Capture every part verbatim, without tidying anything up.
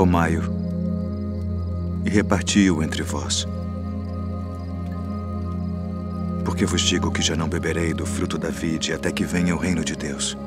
Tomai-o e reparti-o entre vós. Porque vos digo que já não beberei do fruto da vide até que venha o reino de Deus.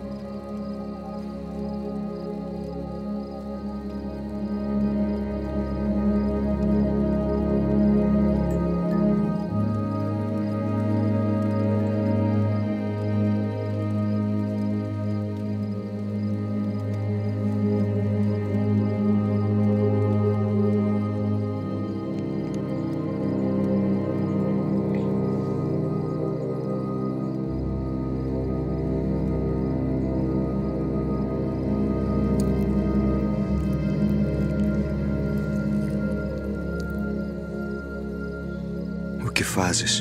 O que fazes?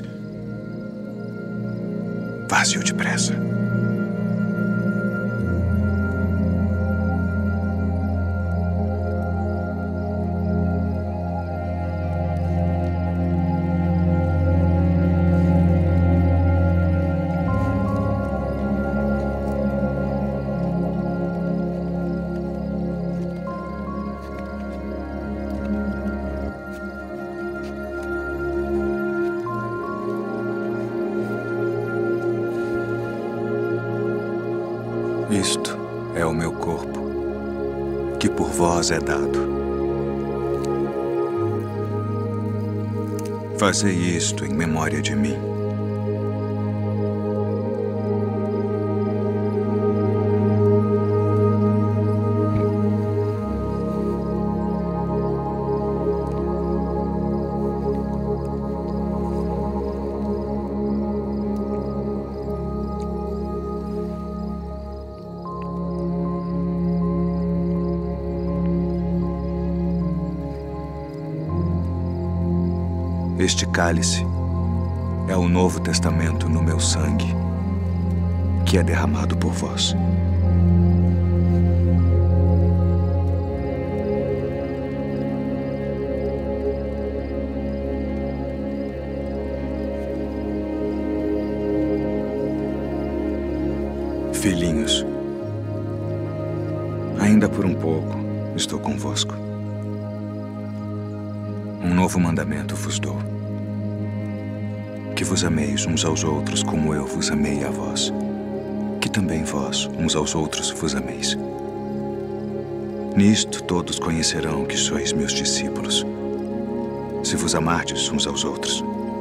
Faze-o depressa. Isto é o meu corpo, que por vós é dado. Fazei isto em memória de mim. Este cálice é o Novo Testamento no meu sangue, que é derramado por vós. Filhinhos, ainda por um pouco estou convosco. Um novo mandamento vos dou: que vos ameis uns aos outros como eu vos amei a vós, que também vós uns aos outros vos ameis. Nisto todos conhecerão que sois meus discípulos, se vos amardes uns aos outros.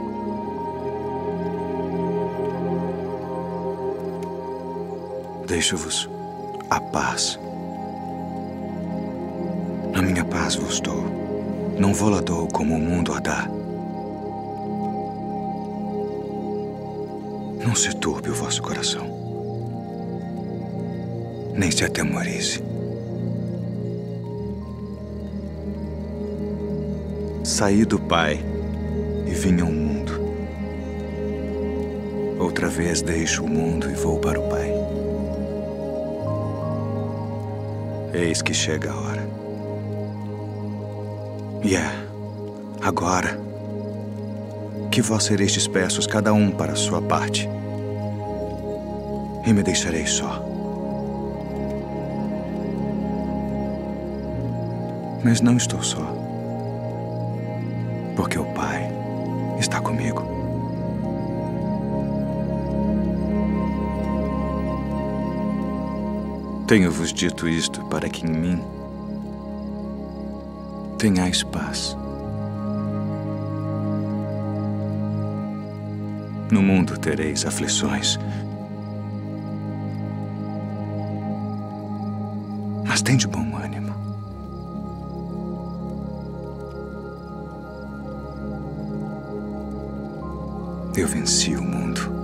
Deixo-vos a paz. A minha paz vos dou. Não vou-la dou como o mundo a dá. Não se turbe o vosso coração, nem se atemorize. Saí do Pai e vim ao mundo. Outra vez deixo o mundo e vou para o Pai. Eis que chega a hora. E é agora que vós sereis dispersos, cada um para a sua parte, e me deixareis só. Mas não estou só, porque o Pai está comigo. Tenho-vos dito isto para que em mim tenhais paz. No mundo tereis aflições, mas tende bom ânimo. Eu venci o mundo.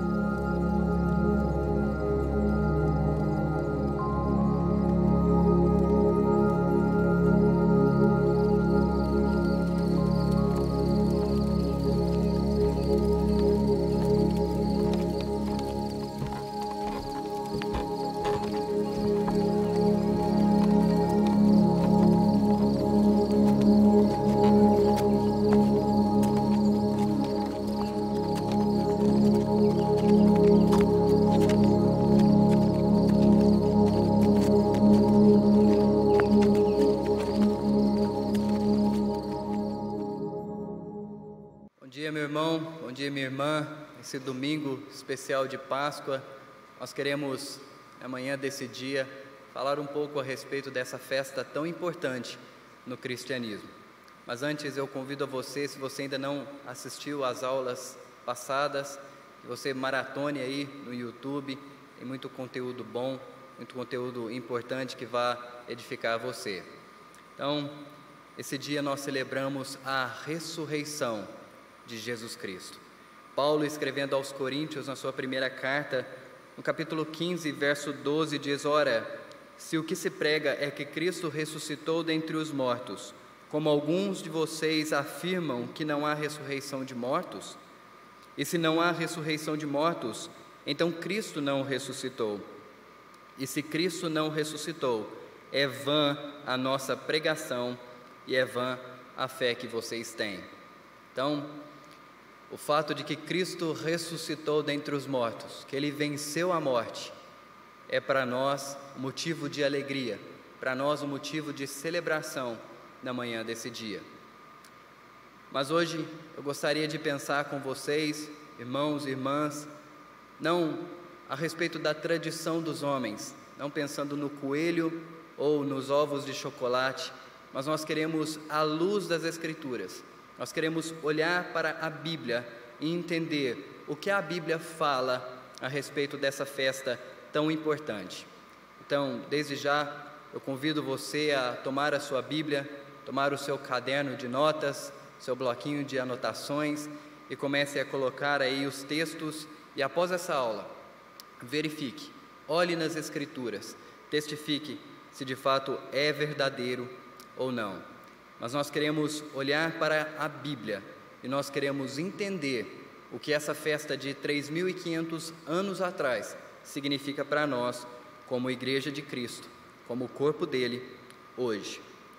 dia, meu irmão, bom dia, minha irmã. Esse domingo especial de Páscoa, nós queremos, amanhã desse dia, falar um pouco a respeito dessa festa tão importante no cristianismo. Mas antes eu convido a você, se você ainda não assistiu às aulas passadas, que você maratone aí no YouTube, tem muito conteúdo bom, muito conteúdo importante que vai edificar você. Então, esse dia nós celebramos a ressurreição de Jesus Cristo. Paulo, escrevendo aos Coríntios, na sua primeira carta, no capítulo quinze, verso doze, diz: Ora, se o que se prega é que Cristo ressuscitou dentre os mortos, como alguns de vocês afirmam que não há ressurreição de mortos, e se não há ressurreição de mortos, então Cristo não ressuscitou. E se Cristo não ressuscitou, é vã a nossa pregação e é vã a fé que vocês têm. Então, o fato de que Cristo ressuscitou dentre os mortos, que Ele venceu a morte, é para nós um motivo de alegria, para nós um motivo de celebração na manhã desse dia. Mas hoje eu gostaria de pensar com vocês, irmãos e irmãs, não a respeito da tradição dos homens, não pensando no coelho ou nos ovos de chocolate, mas nós queremos, à luz das Escrituras, nós queremos olhar para a Bíblia e entender o que a Bíblia fala a respeito dessa festa tão importante. Então, desde já, eu convido você a tomar a sua Bíblia, tomar o seu caderno de notas, seu bloquinho de anotações e comece a colocar aí os textos e após essa aula, verifique, olhe nas Escrituras, testifique se de fato é verdadeiro ou não. Mas nós queremos olhar para a Bíblia e nós queremos entender o que essa festa de três mil e quinhentos anos atrás significa para nós como Igreja de Cristo, como o corpo dele hoje.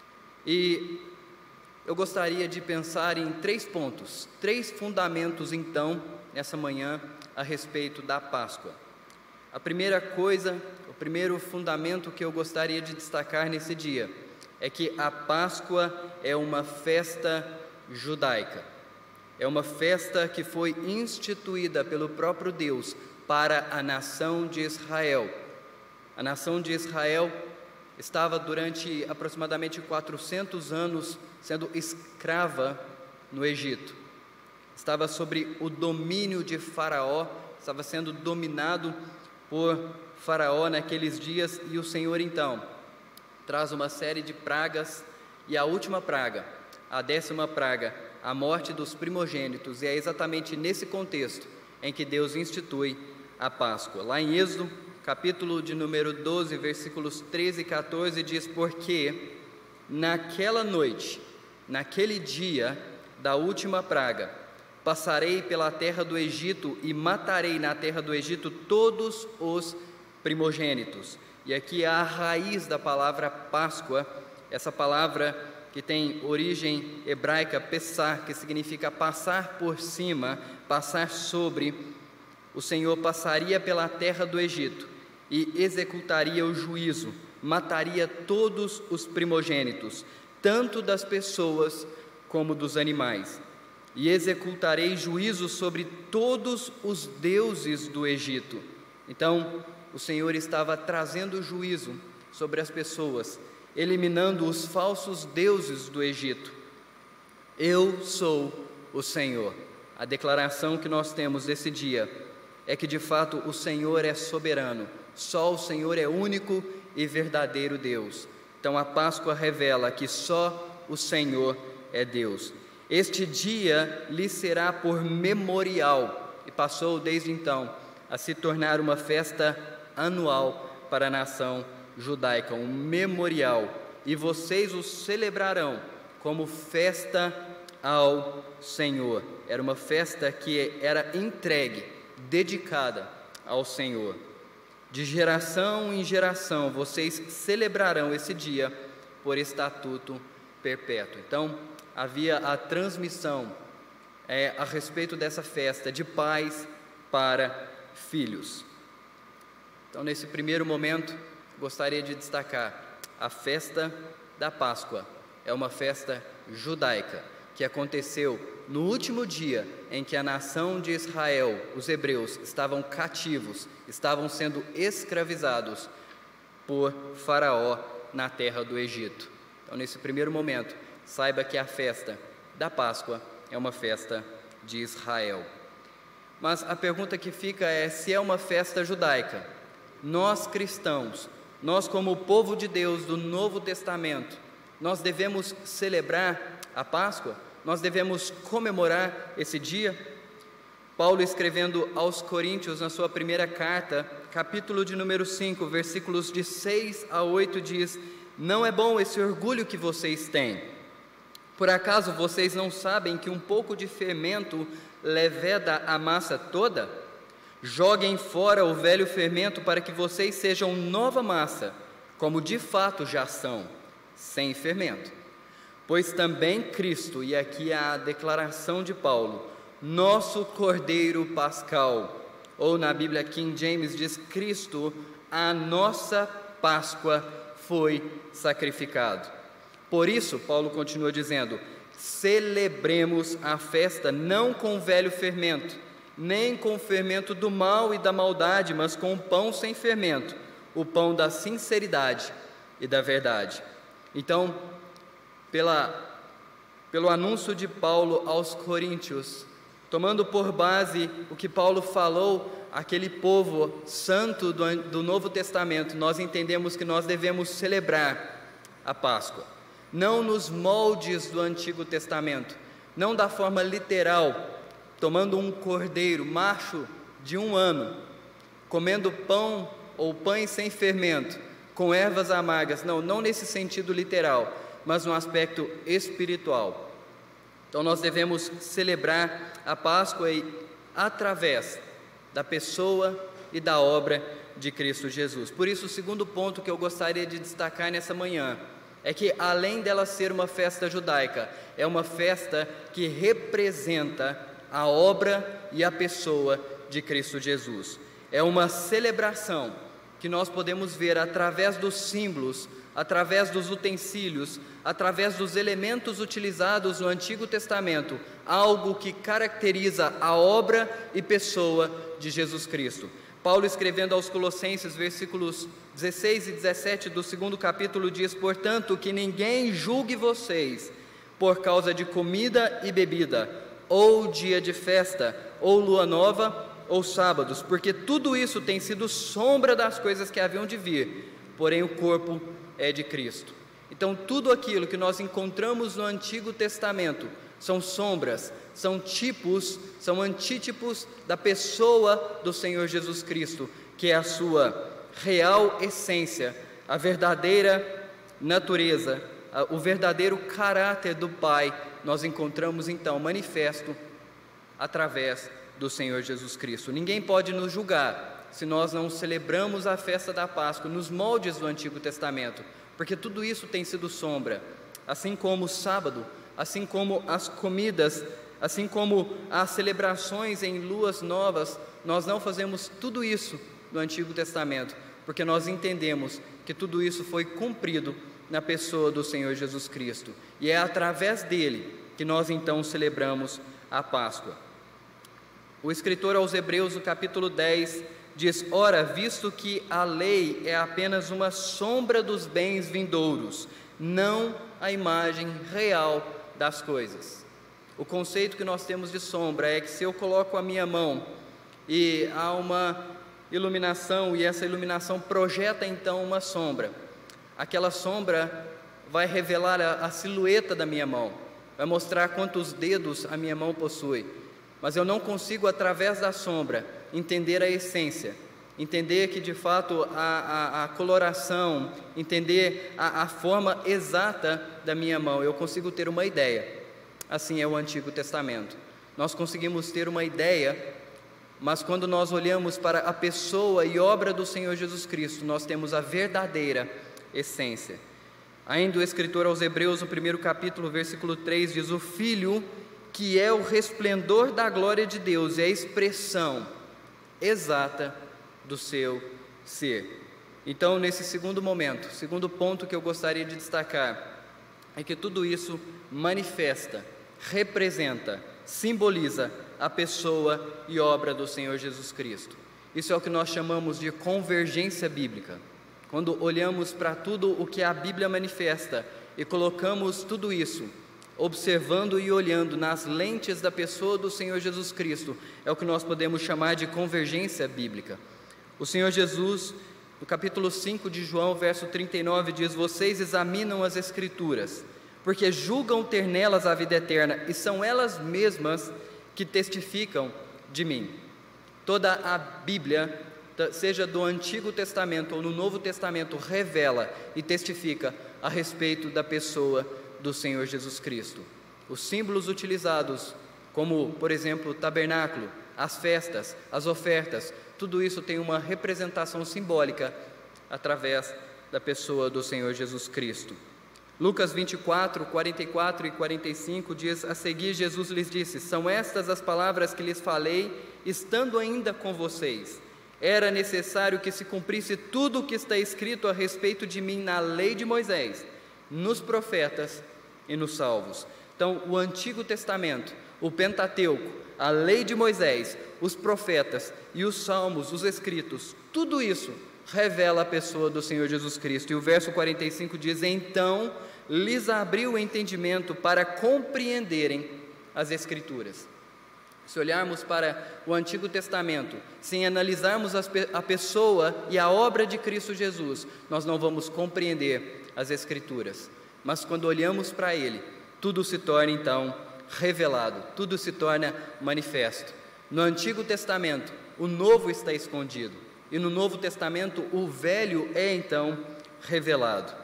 E eu gostaria de pensar em três pontos, três fundamentos então, nessa manhã, a respeito da Páscoa. A primeira coisa, o primeiro fundamento que eu gostaria de destacar nesse dia é que a Páscoa é uma festa judaica. É uma festa que foi instituída pelo próprio Deus para a nação de Israel. A nação de Israel estava durante aproximadamente quatrocentos anos sendo escrava no Egito. Estava sob o domínio de Faraó, estava sendo dominado por Faraó naqueles dias, e o Senhor então traz uma série de pragas, e a última praga, a décima praga, a morte dos primogênitos, e é exatamente nesse contexto em que Deus institui a Páscoa. Lá em Êxodo, capítulo de número doze, versículos treze e quatorze, diz: Porque naquela noite, naquele dia da última praga, passarei pela terra do Egito e matarei na terra do Egito todos os primogênitos. E aqui a raiz da palavra Páscoa, essa palavra que tem origem hebraica, Pessah, que significa passar por cima, passar sobre. O Senhor passaria pela terra do Egito e executaria o juízo, mataria todos os primogênitos, tanto das pessoas como dos animais. E executarei juízo sobre todos os deuses do Egito. Então, o Senhor estava trazendo juízo sobre as pessoas, eliminando os falsos deuses do Egito. Eu sou o Senhor. A declaração que nós temos desse dia é que de fato o Senhor é soberano, só o Senhor é único e verdadeiro Deus. Então a Páscoa revela que só o Senhor é Deus. Este dia lhe será por memorial, e passou desde então a se tornar uma festa anual para a nação judaica, um memorial, e vocês o celebrarão como festa ao Senhor. Era uma festa que era entregue, dedicada ao Senhor. De geração em geração vocês celebrarão esse dia por estatuto perpétuo. Então havia a transmissão é, a respeito dessa festa de pais para filhos. Então, nesse primeiro momento, gostaria de destacar a festa da Páscoa. É uma festa judaica, que aconteceu no último dia em que a nação de Israel, os hebreus, estavam cativos, estavam sendo escravizados por Faraó na terra do Egito. Então, nesse primeiro momento, saiba que a festa da Páscoa é uma festa de Israel. Mas a pergunta que fica é se é uma festa judaica. Nós cristãos, nós como o povo de Deus do Novo Testamento, nós devemos celebrar a Páscoa? Nós devemos comemorar esse dia? Paulo, escrevendo aos Coríntios, na sua primeira carta, capítulo de número cinco, versículos de seis a oito, diz: não é bom esse orgulho que vocês têm. Por acaso vocês não sabem que um pouco de fermento leveda a massa toda? Joguem fora o velho fermento para que vocês sejam nova massa, como de fato já são, sem fermento. Pois também Cristo, e aqui a declaração de Paulo, nosso Cordeiro Pascal, ou na Bíblia King James diz Cristo, a nossa Páscoa foi sacrificado. Por isso, Paulo continua dizendo, celebremos a festa não com velho fermento, nem com o fermento do mal e da maldade, mas com o pão sem fermento, o pão da sinceridade e da verdade. Então, pela, pelo anúncio de Paulo aos Coríntios, tomando por base o que Paulo falou àquele povo santo do, do Novo Testamento, nós entendemos que nós devemos celebrar a Páscoa, não nos moldes do Antigo Testamento, não da forma literal, tomando um cordeiro macho de um ano, comendo pão ou pães sem fermento, com ervas amargas, não, não nesse sentido literal, mas no aspecto espiritual. Então nós devemos celebrar a Páscoa e, através da pessoa e da obra de Cristo Jesus. Por isso, o segundo ponto que eu gostaria de destacar nessa manhã é que, além dela ser uma festa judaica, é uma festa que representa a obra e a pessoa de Cristo Jesus. É uma celebração que nós podemos ver através dos símbolos, através dos utensílios, através dos elementos utilizados no Antigo Testamento, algo que caracteriza a obra e pessoa de Jesus Cristo. Paulo, escrevendo aos Colossenses, versículos dezesseis e dezessete do segundo capítulo, diz: portanto, que ninguém julgue vocês por causa de comida e bebida, ou dia de festa, ou lua nova, ou sábados, porque tudo isso tem sido sombra das coisas que haviam de vir, porém o corpo é de Cristo. Então, tudo aquilo que nós encontramos no Antigo Testamento são sombras, são tipos, são antítipos da pessoa do Senhor Jesus Cristo, que é a sua real essência, a verdadeira natureza, o verdadeiro caráter do Pai. Nós encontramos então manifesto através do Senhor Jesus Cristo. Ninguém pode nos julgar se nós não celebramos a festa da Páscoa nos moldes do Antigo Testamento, porque tudo isso tem sido sombra, assim como o sábado, assim como as comidas, assim como as celebrações em luas novas. Nós não fazemos tudo isso no Antigo Testamento, porque nós entendemos que tudo isso foi cumprido na pessoa do Senhor Jesus Cristo, e é através dele que nós então celebramos a Páscoa. O escritor aos Hebreus, no capítulo dez, diz: ora, visto que a lei é apenas uma sombra dos bens vindouros, não a imagem real das coisas. O conceito que nós temos de sombra é que, se eu coloco a minha mão e há uma iluminação, e essa iluminação projeta então uma sombra, aquela sombra vai revelar a, a silhueta da minha mão, vai mostrar quantos dedos a minha mão possui, mas eu não consigo, através da sombra, entender a essência, entender que de fato a, a, a coloração, entender a, a forma exata da minha mão. Eu consigo ter uma ideia. Assim é o Antigo Testamento. Nós conseguimos ter uma ideia, mas quando nós olhamos para a pessoa e obra do Senhor Jesus Cristo, nós temos a verdadeira essência. Ainda o escritor aos Hebreus, no primeiro capítulo, versículo três, diz: o Filho, que é o resplendor da glória de Deus, é a expressão exata do seu ser. Então, nesse segundo momento, segundo ponto que eu gostaria de destacar, é que tudo isso manifesta, representa, simboliza a pessoa e obra do Senhor Jesus Cristo. Isso é o que nós chamamos de convergência bíblica. Quando olhamos para tudo o que a Bíblia manifesta e colocamos tudo isso, observando e olhando nas lentes da pessoa do Senhor Jesus Cristo, é o que nós podemos chamar de convergência bíblica. O Senhor Jesus, no capítulo cinco de João, verso trinta e nove, diz: vocês examinam as Escrituras, porque julgam ter nelas a vida eterna, e são elas mesmas que testificam de mim. Toda a Bíblia, seja do Antigo Testamento ou no Novo Testamento, revela e testifica a respeito da pessoa do Senhor Jesus Cristo. Os símbolos utilizados, como, por exemplo, o tabernáculo, as festas, as ofertas, tudo isso tem uma representação simbólica através da pessoa do Senhor Jesus Cristo. Lucas vinte e quatro, quarenta e quatro e quarenta e cinco diz: a seguir Jesus lhes disse: são estas as palavras que lhes falei, estando ainda com vocês. Era necessário que se cumprisse tudo o que está escrito a respeito de mim na lei de Moisés, nos profetas e nos salvos. Então, o Antigo Testamento, o Pentateuco, a lei de Moisés, os profetas e os salmos, os escritos, tudo isso revela a pessoa do Senhor Jesus Cristo. E o verso quarenta e cinco diz: então lhes abriu o entendimento para compreenderem as Escrituras. Se olharmos para o Antigo Testamento, sem analisarmos a pessoa e a obra de Cristo Jesus, nós não vamos compreender as Escrituras. Mas quando olhamos para Ele, tudo se torna então revelado, tudo se torna manifesto. No Antigo Testamento, o Novo está escondido, e no Novo Testamento, o Velho é então revelado.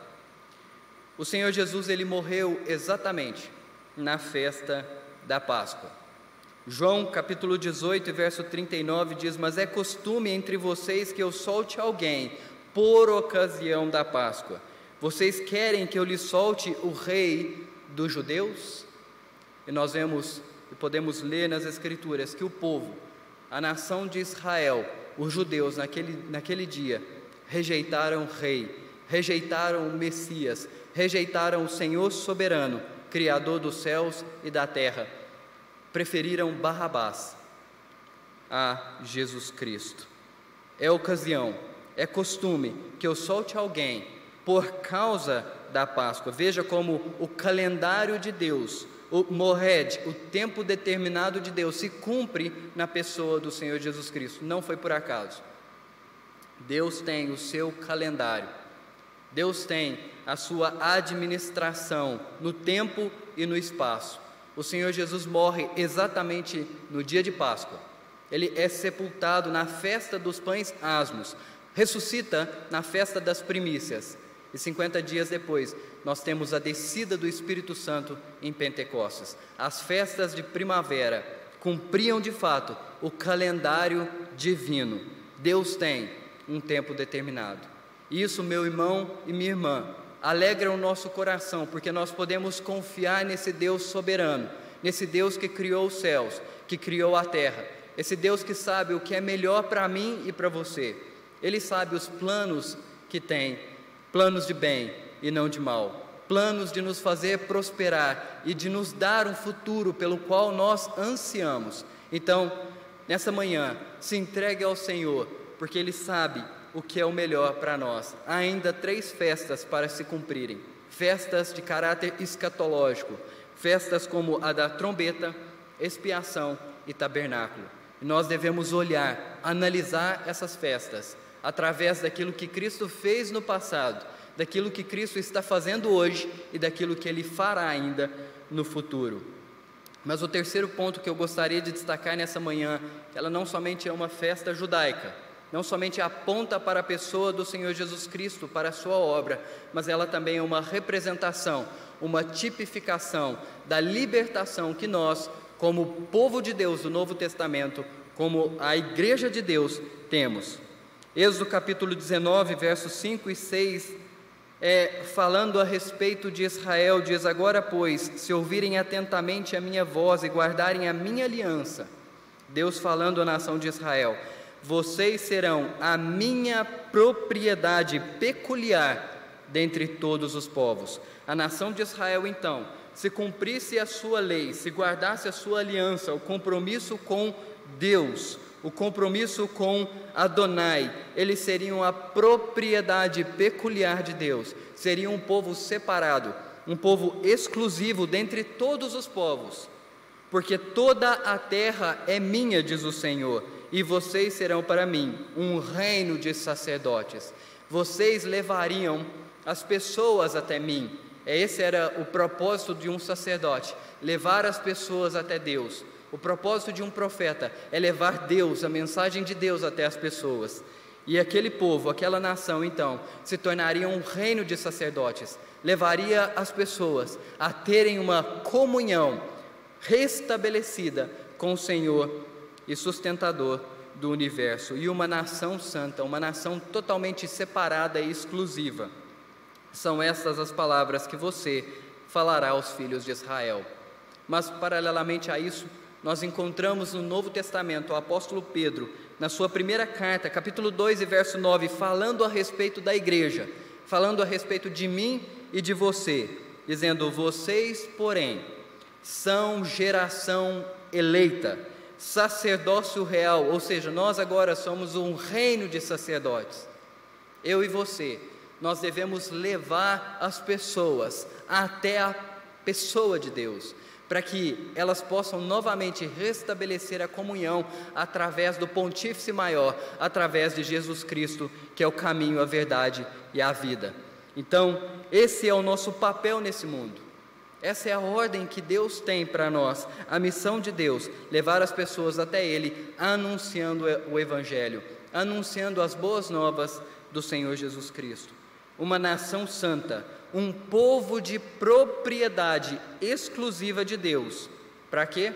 O Senhor Jesus, Ele morreu exatamente na festa da Páscoa. João capítulo dezoito, verso trinta e nove diz: mas é costume entre vocês que eu solte alguém por ocasião da Páscoa. Vocês querem que eu lhe solte o rei dos judeus? E nós vemos e podemos ler nas Escrituras que o povo, a nação de Israel, os judeus naquele, naquele dia, rejeitaram o rei, rejeitaram o Messias, rejeitaram o Senhor soberano, Criador dos céus e da terra. Preferiram Barrabás a Jesus Cristo. É ocasião, é costume que eu solte alguém por causa da Páscoa. Veja como o calendário de Deus, o Moed, o tempo determinado de Deus, se cumpre na pessoa do Senhor Jesus Cristo. Não foi por acaso. Deus tem o seu calendário, Deus tem a sua administração no tempo e no espaço. O Senhor Jesus morre exatamente no dia de Páscoa. Ele é sepultado na festa dos pães asmos, ressuscita na festa das primícias, e cinquenta dias depois nós temos a descida do Espírito Santo em Pentecostes. As festas de primavera cumpriam de fato o calendário divino. Deus tem um tempo determinado. Isso, meu irmão e minha irmã, alegra o nosso coração, porque nós podemos confiar nesse Deus soberano, nesse Deus que criou os céus, que criou a terra, esse Deus que sabe o que é melhor para mim e para você. Ele sabe os planos que tem, planos de bem e não de mal, planos de nos fazer prosperar e de nos dar um futuro pelo qual nós ansiamos. Então, nessa manhã, se entregue ao Senhor, porque Ele sabe o que é o melhor para nós. Há ainda três festas para se cumprirem, festas de caráter escatológico, festas como a da trombeta, expiação e tabernáculo. E nós devemos olhar, analisar essas festas, através daquilo que Cristo fez no passado, daquilo que Cristo está fazendo hoje e daquilo que Ele fará ainda no futuro. Mas o terceiro ponto que eu gostaria de destacar nessa manhã, ela não somente é uma festa judaica, não somente aponta para a pessoa do Senhor Jesus Cristo, para a sua obra, mas ela também é uma representação, uma tipificação da libertação que nós, como povo de Deus do Novo Testamento, como a Igreja de Deus, temos. Êxodo capítulo dezenove, versos cinco e seis, é, falando a respeito de Israel, diz: agora, pois, se ouvirem atentamente a minha voz e guardarem a minha aliança, Deus falando à nação de Israel, vocês serão a minha propriedade peculiar dentre todos os povos. A nação de Israel, então, se cumprisse a sua lei, se guardasse a sua aliança, o compromisso com Deus, o compromisso com Adonai, eles seriam a propriedade peculiar de Deus, seriam um povo separado, um povo exclusivo dentre todos os povos, porque toda a terra é minha, diz o Senhor, e vocês serão para mim um reino de sacerdotes. Vocês levariam as pessoas até mim. Esse era o propósito de um sacerdote, levar as pessoas até Deus. O propósito de um profeta é levar Deus, a mensagem de Deus até as pessoas. E aquele povo, aquela nação, então, se tornaria um reino de sacerdotes, levaria as pessoas a terem uma comunhão restabelecida com o Senhor e sustentador do universo, e uma nação santa, uma nação totalmente separada e exclusiva. São estas as palavras que você falará aos filhos de Israel. Mas, paralelamente a isso, nós encontramos no Novo Testamento o apóstolo Pedro, na sua primeira carta, capítulo dois e verso nove, falando a respeito da igreja, falando a respeito de mim e de você, dizendo: vocês, porém, são geração eleita, sacerdócio real, ou seja, nós agora somos um reino de sacerdotes. Eu e você, nós devemos levar as pessoas até a pessoa de Deus, para que elas possam novamente restabelecer a comunhão através do Pontífice Maior, através de Jesus Cristo, que é o caminho, a verdade e a vida. Então, esse é o nosso papel nesse mundo. Essa é a ordem que Deus tem para nós, a missão de Deus, levar as pessoas até Ele, anunciando o Evangelho, anunciando as boas novas do Senhor Jesus Cristo. Uma nação santa, um povo de propriedade exclusiva de Deus. Para quê?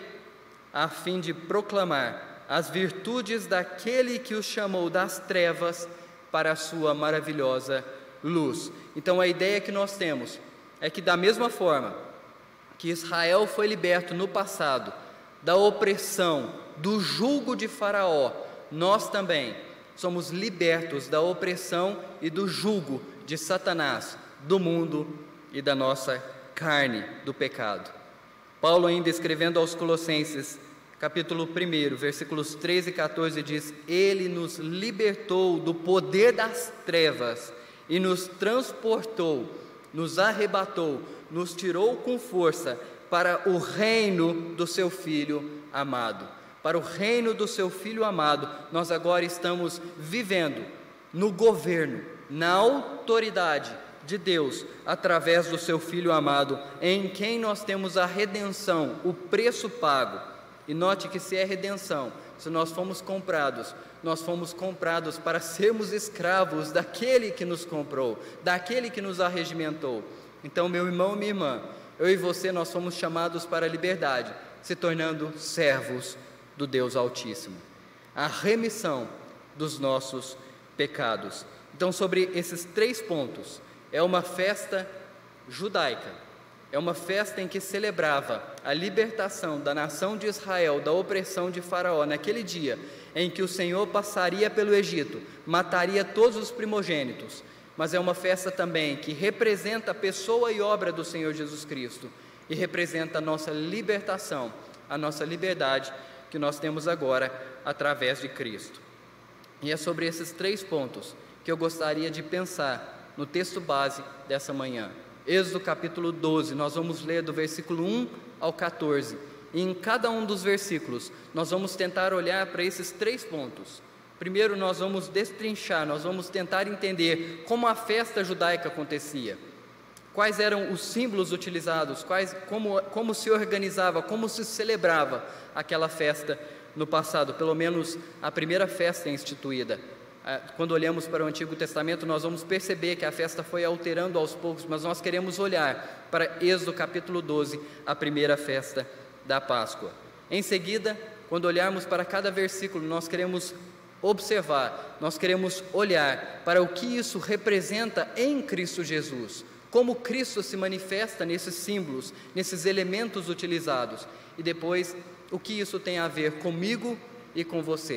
A fim de proclamar as virtudes daquele que os chamou das trevas para a sua maravilhosa luz. Então a ideia que nós temos é que, da mesma forma que Israel foi liberto no passado da opressão, do jugo de Faraó, nós também somos libertos da opressão e do jugo de Satanás, do mundo e da nossa carne, do pecado. Paulo, ainda escrevendo aos Colossenses, capítulo um, versículos treze e catorze, diz: Ele nos libertou do poder das trevas e nos transportou, nos arrebatou, nos tirou com força para o reino do seu Filho amado. Para o reino do seu Filho amado, nós agora estamos vivendo no governo, na autoridade de Deus, através do seu Filho amado, em quem nós temos a redenção, o preço pago. E note que, se é redenção, se nós fomos comprados, nós fomos comprados para sermos escravos daquele que nos comprou, daquele que nos arregimentou. Então, meu irmão, minha irmã, eu e você, nós fomos chamados para a liberdade, se tornando servos do Deus Altíssimo, a remissão dos nossos pecados. Então, sobre esses três pontos, é uma festa judaica, é uma festa em que celebrava a libertação da nação de Israel da opressão de Faraó, naquele dia em que o Senhor passaria pelo Egito, mataria todos os primogênitos, mas é uma festa também que representa a pessoa e obra do Senhor Jesus Cristo, e representa a nossa libertação, a nossa liberdade que nós temos agora através de Cristo. E é sobre esses três pontos que eu gostaria de pensar no texto base dessa manhã. Êxodo capítulo doze, nós vamos ler do versículo um ao catorze, e em cada um dos versículos nós vamos tentar olhar para esses três pontos. Primeiro, nós vamos destrinchar, nós vamos tentar entender como a festa judaica acontecia, quais eram os símbolos utilizados, quais, como, como se organizava, como se celebrava aquela festa no passado, pelo menos a primeira festa instituída. Quando olhamos para o Antigo Testamento, nós vamos perceber que a festa foi alterando aos poucos, mas nós queremos olhar para Êxodo capítulo doze, a primeira festa da Páscoa. Em seguida, quando olharmos para cada versículo, nós queremos observar, nós queremos olhar para o que isso representa em Cristo Jesus, como Cristo se manifesta nesses símbolos, nesses elementos utilizados, e depois o que isso tem a ver comigo e com você,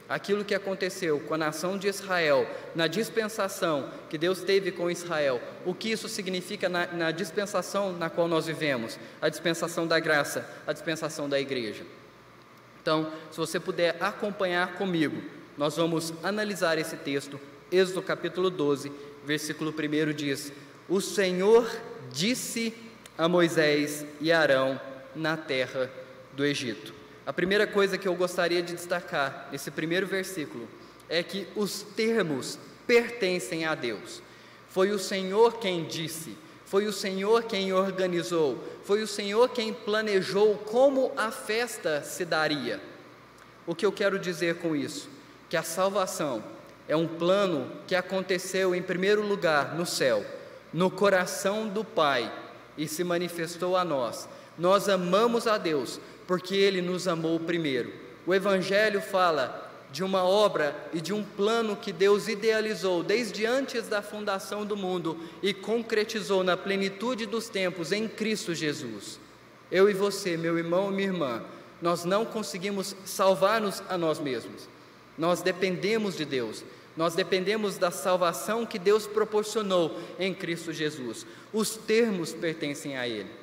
aquilo que aconteceu com a nação de Israel, na dispensação que Deus teve com Israel, o que isso significa na, na dispensação na qual nós vivemos, a dispensação da graça, a dispensação da igreja. Então, se você puder acompanhar comigo, nós vamos analisar esse texto. Êxodo capítulo doze, versículo primeiro diz: o Senhor disse a Moisés e Arão na terra do Egito. A primeira coisa que eu gostaria de destacar nesse primeiro versículo é que os termos pertencem a Deus. Foi o Senhor quem disse, foi o Senhor quem organizou, foi o Senhor quem planejou como a festa se daria. O que eu quero dizer com isso? Que a salvação é um plano que aconteceu em primeiro lugar no céu, no coração do Pai, e se manifestou a nós. Nós amamos a Deus porque Ele nos amou primeiro. O Evangelho fala de uma obra e de um plano que Deus idealizou desde antes da fundação do mundo e concretizou na plenitude dos tempos em Cristo Jesus. Eu e você, meu irmão e minha irmã, nós não conseguimos salvar-nos a nós mesmos. Nós dependemos de Deus. Nós dependemos da salvação que Deus proporcionou em Cristo Jesus. Os termos pertencem a Ele.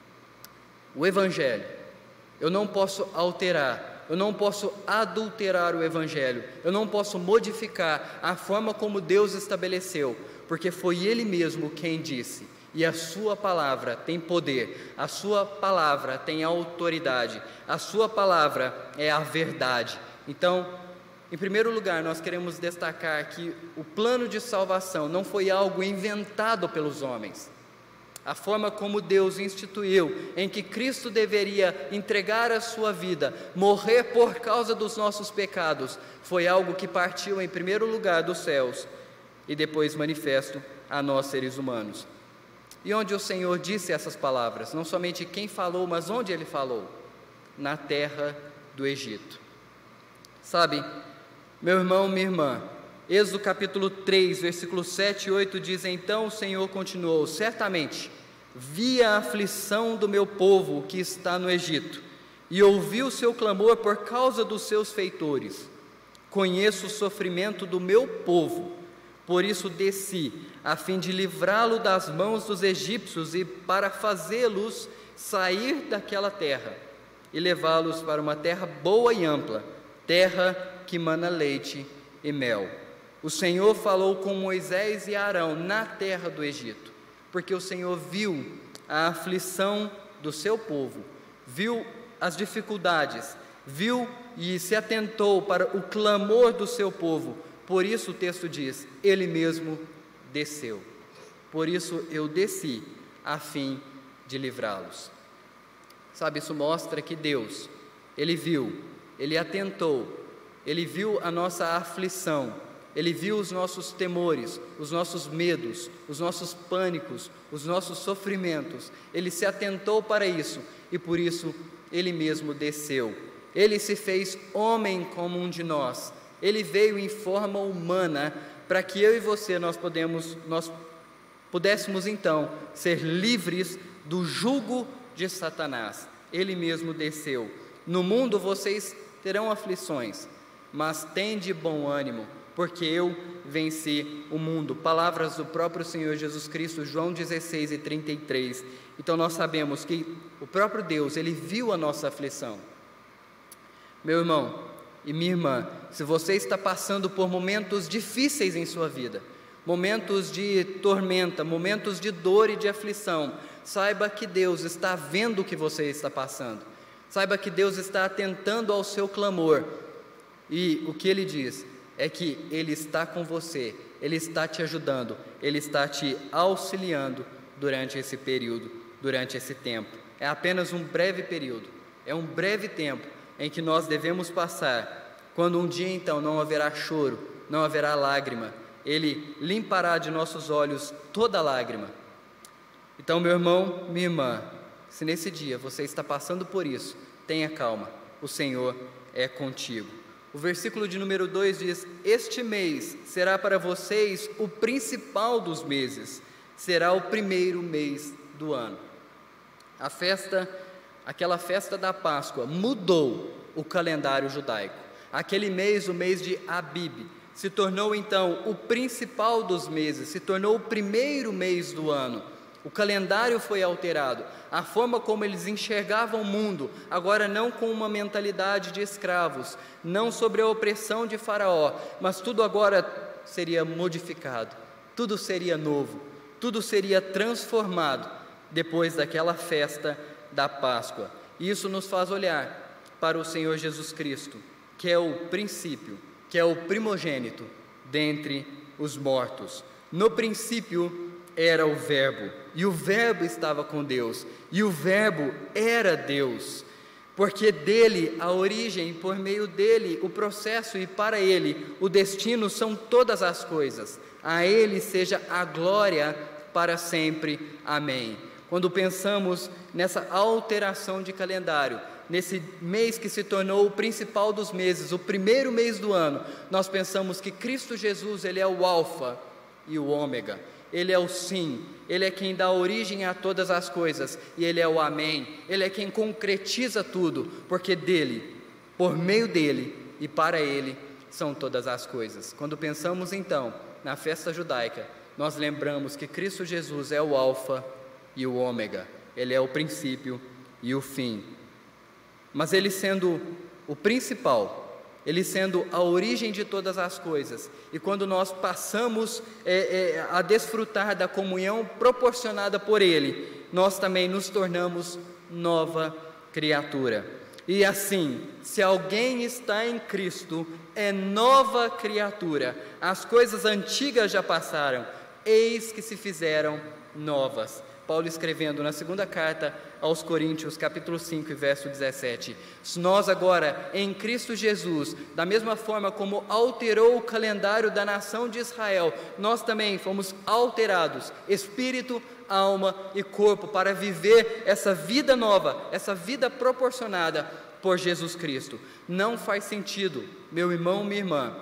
O Evangelho, eu não posso alterar, eu não posso adulterar o Evangelho, eu não posso modificar a forma como Deus estabeleceu, porque foi Ele mesmo quem disse, e a sua palavra tem poder, a sua palavra tem autoridade, a sua palavra é a verdade. Então, em primeiro lugar, nós queremos destacar que o plano de salvação não foi algo inventado pelos homens. A forma como Deus instituiu, em que Cristo deveria entregar a sua vida, morrer por causa dos nossos pecados, foi algo que partiu em primeiro lugar dos céus e depois manifesto a nós seres humanos. E onde o Senhor disse essas palavras? Não somente quem falou, mas onde Ele falou? Na terra do Egito. Sabe, meu irmão, minha irmã, Êxodo capítulo três, versículos sete e oito diz: então o Senhor continuou: certamente vi a aflição do meu povo que está no Egito, e ouvi o seu clamor por causa dos seus feitores. Conheço o sofrimento do meu povo, por isso desci, a fim de livrá-lo das mãos dos egípcios e para fazê-los sair daquela terra e levá-los para uma terra boa e ampla, terra que mana leite e mel. O Senhor falou com Moisés e Arão na terra do Egito, porque o Senhor viu a aflição do seu povo, viu as dificuldades, viu e se atentou para o clamor do seu povo. Por isso o texto diz: Ele mesmo desceu. Por isso eu desci, a fim de livrá-los. Sabe, isso mostra que Deus, Ele viu, Ele atentou, Ele viu a nossa aflição, Ele viu os nossos temores, os nossos medos, os nossos pânicos, os nossos sofrimentos. Ele se atentou para isso e por isso Ele mesmo desceu. Ele se fez homem como um de nós. Ele veio em forma humana para que eu e você nós, podemos, nós pudéssemos então ser livres do jugo de Satanás. Ele mesmo desceu. No mundo vocês terão aflições, mas tende bom ânimo, porque eu venci o mundo. Palavras do próprio Senhor Jesus Cristo, João dezesseis e trinta e três. Então nós sabemos que o próprio Deus, Ele viu a nossa aflição. Meu irmão e minha irmã, se você está passando por momentos difíceis em sua vida, momentos de tormenta, momentos de dor e de aflição, saiba que Deus está vendo o que você está passando. Saiba que Deus está atentando ao seu clamor. E o que Ele diz é que Ele está com você, Ele está te ajudando, Ele está te auxiliando durante esse período, durante esse tempo. É apenas um breve período, é um breve tempo em que nós devemos passar, quando um dia então não haverá choro, não haverá lágrima, Ele limpará de nossos olhos toda lágrima. Então, meu irmão, minha irmã, se nesse dia você está passando por isso, tenha calma, o Senhor é contigo. O versículo de número dois diz: este mês será para vocês o principal dos meses, será o primeiro mês do ano. A festa, aquela festa da Páscoa mudou o calendário judaico. Aquele mês, o mês de Abib, se tornou então o principal dos meses, se tornou o primeiro mês do ano. O calendário foi alterado, a forma como eles enxergavam o mundo, agora não com uma mentalidade de escravos, não sobre a opressão de Faraó, mas tudo agora seria modificado, tudo seria novo, tudo seria transformado depois daquela festa da Páscoa. Isso nos faz olhar para o Senhor Jesus Cristo, que é o princípio, que é o primogênito dentre os mortos. No princípio era o Verbo, e o Verbo estava com Deus, e o Verbo era Deus, porque dele a origem, por meio dele o processo e para ele o destino são todas as coisas. A ele seja a glória para sempre. Amém. Quando pensamos nessa alteração de calendário, nesse mês que se tornou o principal dos meses, o primeiro mês do ano, nós pensamos que Cristo Jesus, ele é o alfa e o ômega, ele é o sim, ele é quem dá origem a todas as coisas, e ele é o amém, ele é quem concretiza tudo, porque dele, por meio dele e para ele são todas as coisas. Quando pensamos então na festa judaica, nós lembramos que Cristo Jesus é o alfa e o ômega, ele é o princípio e o fim. Mas ele sendo o principal, ele sendo a origem de todas as coisas, e quando nós passamos é, é, a desfrutar da comunhão proporcionada por ele, nós também nos tornamos nova criatura. E assim, se alguém está em Cristo, é nova criatura, as coisas antigas já passaram, eis que se fizeram novas. Paulo escrevendo na segunda carta aos Coríntios, capítulo cinco, verso dezessete, nós agora, em Cristo Jesus, da mesma forma como alterou o calendário da nação de Israel, nós também fomos alterados, espírito, alma e corpo, para viver essa vida nova, essa vida proporcionada por Jesus Cristo. Não faz sentido, meu irmão, minha irmã,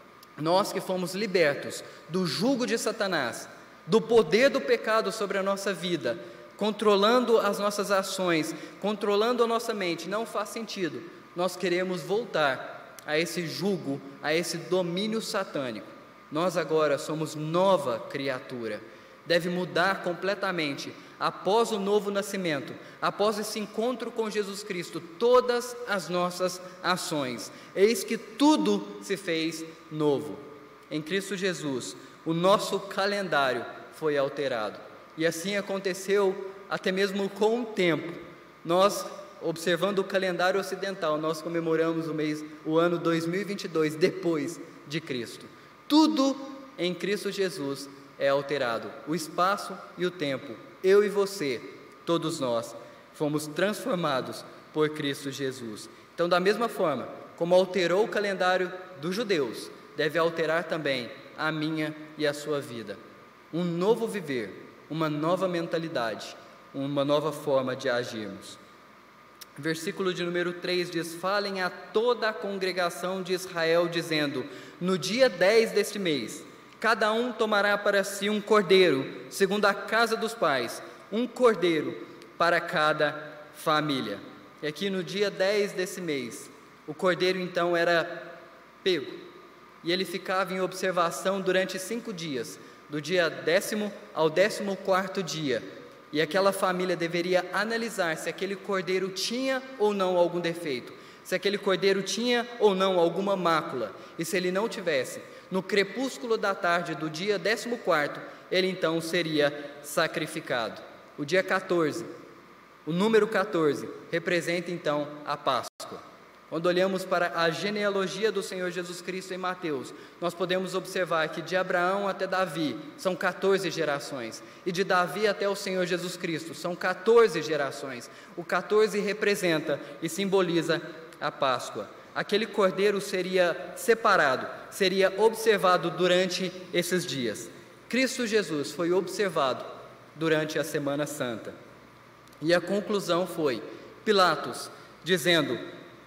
nós que fomos libertos do jugo de Satanás, do poder do pecado sobre a nossa vida, controlando as nossas ações, controlando a nossa mente, não faz sentido nós queremos voltar a esse jugo, a esse domínio satânico. Nós agora somos nova criatura, deve mudar completamente após o novo nascimento, após esse encontro com Jesus Cristo, todas as nossas ações, eis que tudo se fez novo. Em Cristo Jesus, o nosso calendário foi alterado, e assim aconteceu até mesmo com o tempo. Nós, observando o calendário ocidental, nós comemoramos o mês, o ano dois mil e vinte e dois, depois de Cristo. Tudo em Cristo Jesus é alterado, o espaço e o tempo. Eu e você, todos nós, fomos transformados por Cristo Jesus. Então, da mesma forma como alterou o calendário dos judeus, deve alterar também a minha e a sua vida. Um novo viver, uma nova mentalidade, uma nova forma de agirmos. Versículo de número três diz: falem a toda a congregação de Israel, dizendo: no dia dez deste mês, cada um tomará para si um cordeiro, segundo a casa dos pais, um cordeiro para cada família. E aqui no dia dez desse mês, o cordeiro então era pego, e ele ficava em observação durante cinco dias, do dia décimo ao décimo quarto dia, e aquela família deveria analisar se aquele cordeiro tinha ou não algum defeito, se aquele cordeiro tinha ou não alguma mácula, e se ele não tivesse, no crepúsculo da tarde do dia décimo quarto, ele então seria sacrificado. O dia quatorze, o número quatorze, representa então a Páscoa. Quando olhamos para a genealogia do Senhor Jesus Cristo em Mateus, nós podemos observar que de Abraão até Davi são quatorze gerações, e de Davi até o Senhor Jesus Cristo são quatorze gerações. O quatorze representa e simboliza a Páscoa. Aquele cordeiro seria separado, seria observado durante esses dias. Cristo Jesus foi observado durante a Semana Santa, e a conclusão foi Pilatos dizendo: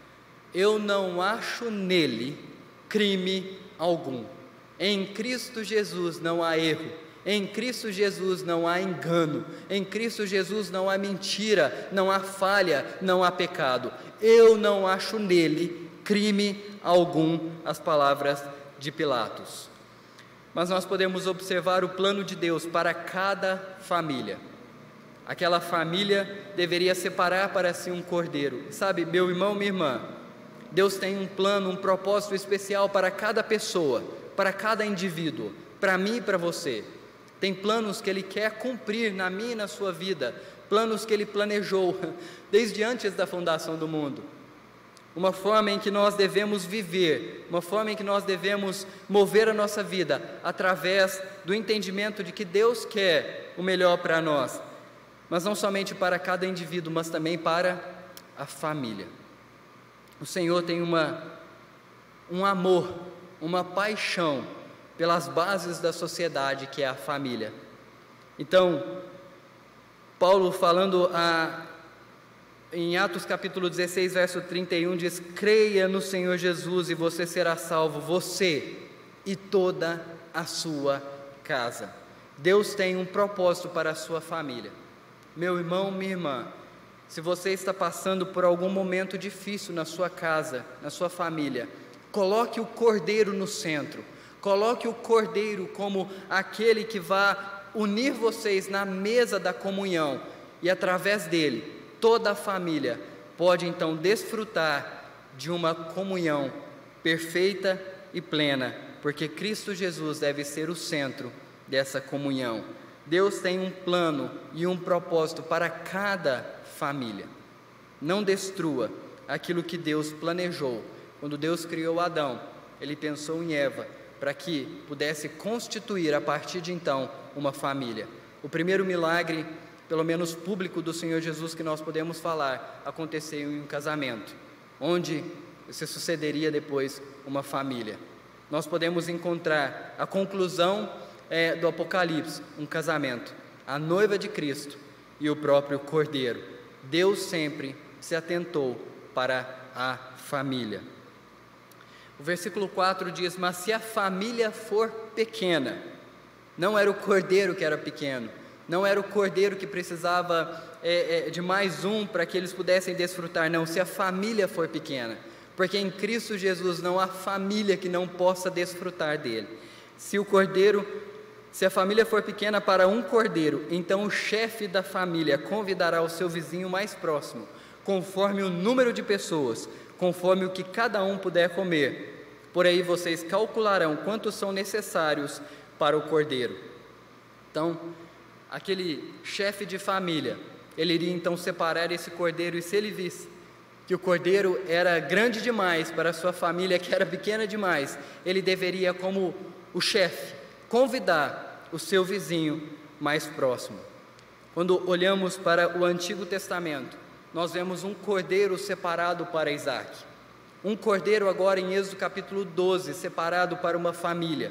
eu não acho nele crime algum. Em Cristo Jesus não há erro, em Cristo Jesus não há engano, em Cristo Jesus não há mentira, não há falha, não há pecado. Eu não acho nele crime algum as palavras de Pilatos. Mas nós podemos observar o plano de Deus para cada família. Aquela família deveria separar para si um cordeiro. Sabe, meu irmão, minha irmã, Deus tem um plano, um propósito especial para cada pessoa, para cada indivíduo, para mim e para você. Tem planos que Ele quer cumprir na minha e na sua vida, planos que Ele planejou desde antes da fundação do mundo. Uma forma em que nós devemos viver, uma forma em que nós devemos mover a nossa vida, através do entendimento de que Deus quer o melhor para nós, mas não somente para cada indivíduo, mas também para a família. O Senhor tem uma, um amor, uma paixão pelas bases da sociedade, que é a família. Então, Paulo falando a em Atos capítulo dezesseis, verso trinta e um, diz: creia no Senhor Jesus e você será salvo, você e toda a sua casa. Deus tem um propósito para a sua família. Meu irmão, minha irmã, se você está passando por algum momento difícil na sua casa, na sua família, coloque o cordeiro no centro, coloque o cordeiro como aquele que vai unir vocês na mesa da comunhão, e através dele toda a família pode então desfrutar de uma comunhão perfeita e plena, porque Cristo Jesus deve ser o centro dessa comunhão. Deus tem um plano e um propósito para cada família. Não destrua aquilo que Deus planejou. Quando Deus criou Adão, Ele pensou em Eva para que pudesse constituir a partir de então uma família. O primeiro milagre, pelo menos público, do Senhor Jesus que nós podemos falar, aconteceu em um casamento, onde se sucederia depois uma família. Nós podemos encontrar a conclusão é, do Apocalipse, um casamento, a noiva de Cristo e o próprio Cordeiro. Deus sempre se atentou para a família. O versículo quatro diz: mas se a família for pequena, não era o Cordeiro que era pequeno, não era o cordeiro que precisava é, é, de mais um para que eles pudessem desfrutar, não, se a família for pequena, porque em Cristo Jesus não há família que não possa desfrutar dele. Se o cordeiro, se a família for pequena para um cordeiro, então o chefe da família convidará o seu vizinho mais próximo, conforme o número de pessoas, conforme o que cada um puder comer. Por aí vocês calcularão quantos são necessários para o cordeiro. Então, aquele chefe de família, ele iria então separar esse cordeiro, e se ele visse que o cordeiro era grande demais para a sua família, que era pequena demais, ele deveria, como o chefe, convidar o seu vizinho mais próximo. Quando olhamos para o Antigo Testamento, nós vemos um cordeiro separado para Isaac, um cordeiro agora em Êxodo capítulo doze, separado para uma família.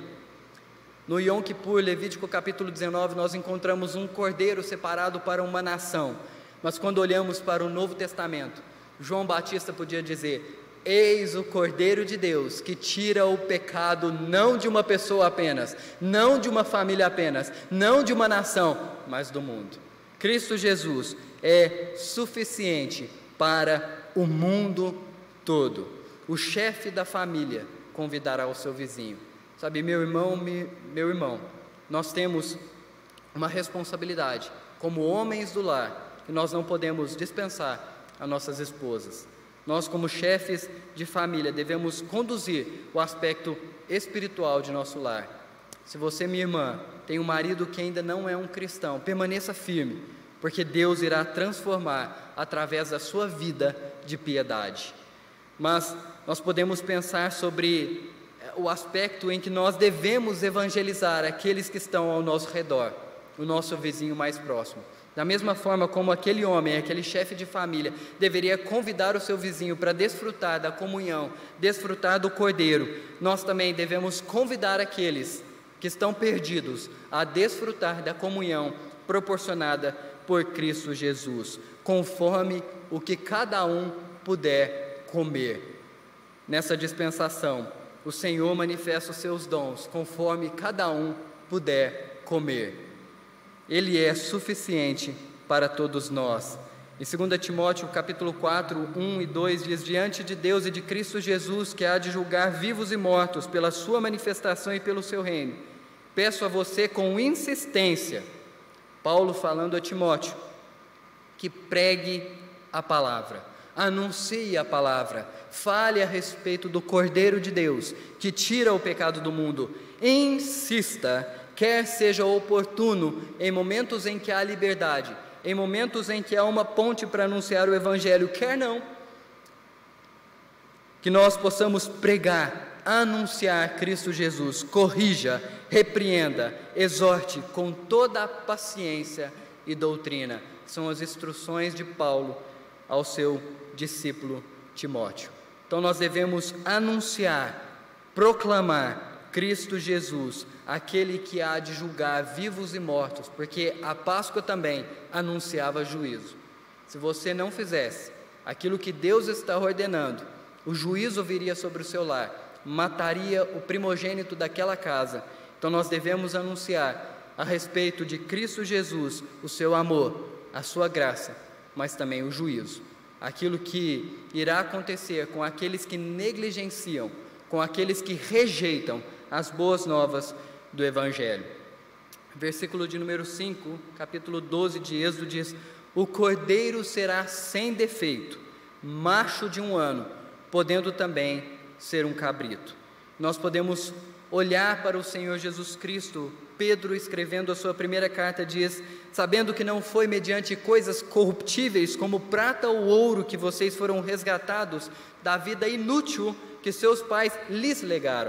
No Yom Kippur, Levítico capítulo dezenove, nós encontramos um cordeiro separado para uma nação. Mas quando olhamos para o Novo Testamento, João Batista podia dizer: eis o Cordeiro de Deus, que tira o pecado não de uma pessoa apenas, não de uma família apenas, não de uma nação, mas do mundo. Cristo Jesus é suficiente para o mundo todo. O chefe da família convidará o seu vizinho. Sabe, meu irmão, meu irmão, nós temos uma responsabilidade como homens do lar, que nós não podemos dispensar a nossas esposas. Nós, como chefes de família, devemos conduzir o aspecto espiritual de nosso lar. Se você, minha irmã, tem um marido que ainda não é um cristão, permaneça firme, porque Deus irá transformar através da sua vida de piedade. Mas nós podemos pensar sobre o aspecto em que nós devemos evangelizar aqueles que estão ao nosso redor, o nosso vizinho mais próximo. Da mesma forma como aquele homem, aquele chefe de família, deveria convidar o seu vizinho para desfrutar da comunhão, desfrutar do cordeiro, nós também devemos convidar aqueles que estão perdidos a desfrutar da comunhão proporcionada por Cristo Jesus, conforme o que cada um puder comer. Nessa dispensação, o Senhor manifesta os seus dons, conforme cada um puder comer. Ele é suficiente para todos nós. Em dois Timóteo, capítulo quatro, um e dois, diz: diante de Deus e de Cristo Jesus, que há de julgar vivos e mortos pela sua manifestação e pelo seu reino, peço a você com insistência, Paulo falando a Timóteo, que pregue a palavra, anuncie a palavra, fale a respeito do Cordeiro de Deus, que tira o pecado do mundo, insista, quer seja oportuno, em momentos em que há liberdade, em momentos em que há uma ponte para anunciar o Evangelho, quer não, que nós possamos pregar, anunciar Cristo Jesus, corrija, repreenda, exorte com toda a paciência e doutrina. São as instruções de Paulo ao seu discípulo Timóteo. Então nós devemos anunciar, proclamar Cristo Jesus, aquele que há de julgar vivos e mortos, porque a Páscoa também anunciava juízo. Se você não fizesse aquilo que Deus está ordenando, o juízo viria sobre o seu lar, mataria o primogênito daquela casa. Então nós devemos anunciar a respeito de Cristo Jesus, o seu amor, a sua graça, mas também o juízo, aquilo que irá acontecer com aqueles que negligenciam, com aqueles que rejeitam as boas novas do Evangelho. Versículo de número cinco, capítulo doze de Êxodo diz: o cordeiro será sem defeito, macho de um ano, podendo também ser um cabrito. Nós podemos olhar para o Senhor Jesus Cristo. Pedro, escrevendo a sua primeira carta, diz: sabendo que não foi mediante coisas corruptíveis como prata ou ouro que vocês foram resgatados da vida inútil que seus pais lhes legaram,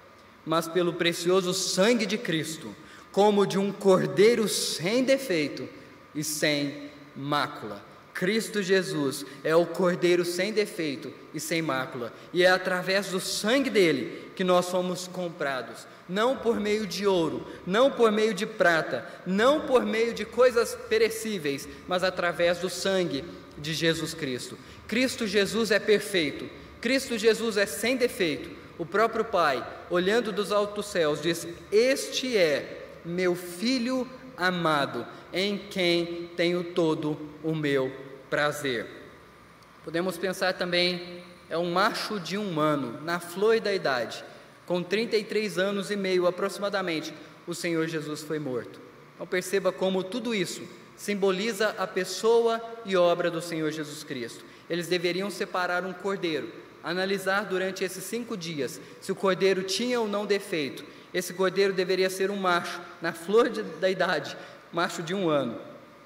mas pelo precioso sangue de Cristo, como de um cordeiro sem defeito e sem mácula. Cristo Jesus é o cordeiro sem defeito e sem mácula, e é através do sangue dele que nós fomos comprados, não por meio de ouro, não por meio de prata, não por meio de coisas perecíveis, mas através do sangue de Jesus Cristo. Cristo Jesus é perfeito, Cristo Jesus é sem defeito. O próprio Pai, olhando dos altos céus, diz: este é meu Filho amado, em quem tenho todo o meu prazer. Podemos pensar também, é um macho de um ano, na flor da idade, com trinta e três anos e meio aproximadamente, o Senhor Jesus foi morto. Então perceba como tudo isso simboliza a pessoa e obra do Senhor Jesus Cristo. Eles deveriam separar um cordeiro, analisar durante esses cinco dias se o cordeiro tinha ou não defeito. Esse cordeiro deveria ser um macho, na flor de, da idade, macho de um ano.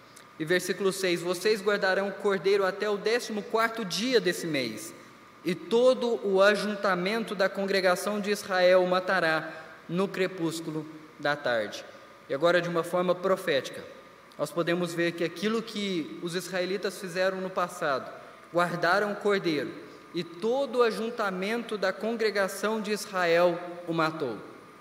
E versículo seis: vocês guardarão o cordeiro até o décimo quarto dia desse mês, e todo o ajuntamento da congregação de Israel o matará no crepúsculo da tarde. E agora, de uma forma profética, nós podemos ver que aquilo que os israelitas fizeram no passado, guardaram o cordeiro, e todo o ajuntamento da congregação de Israel o matou.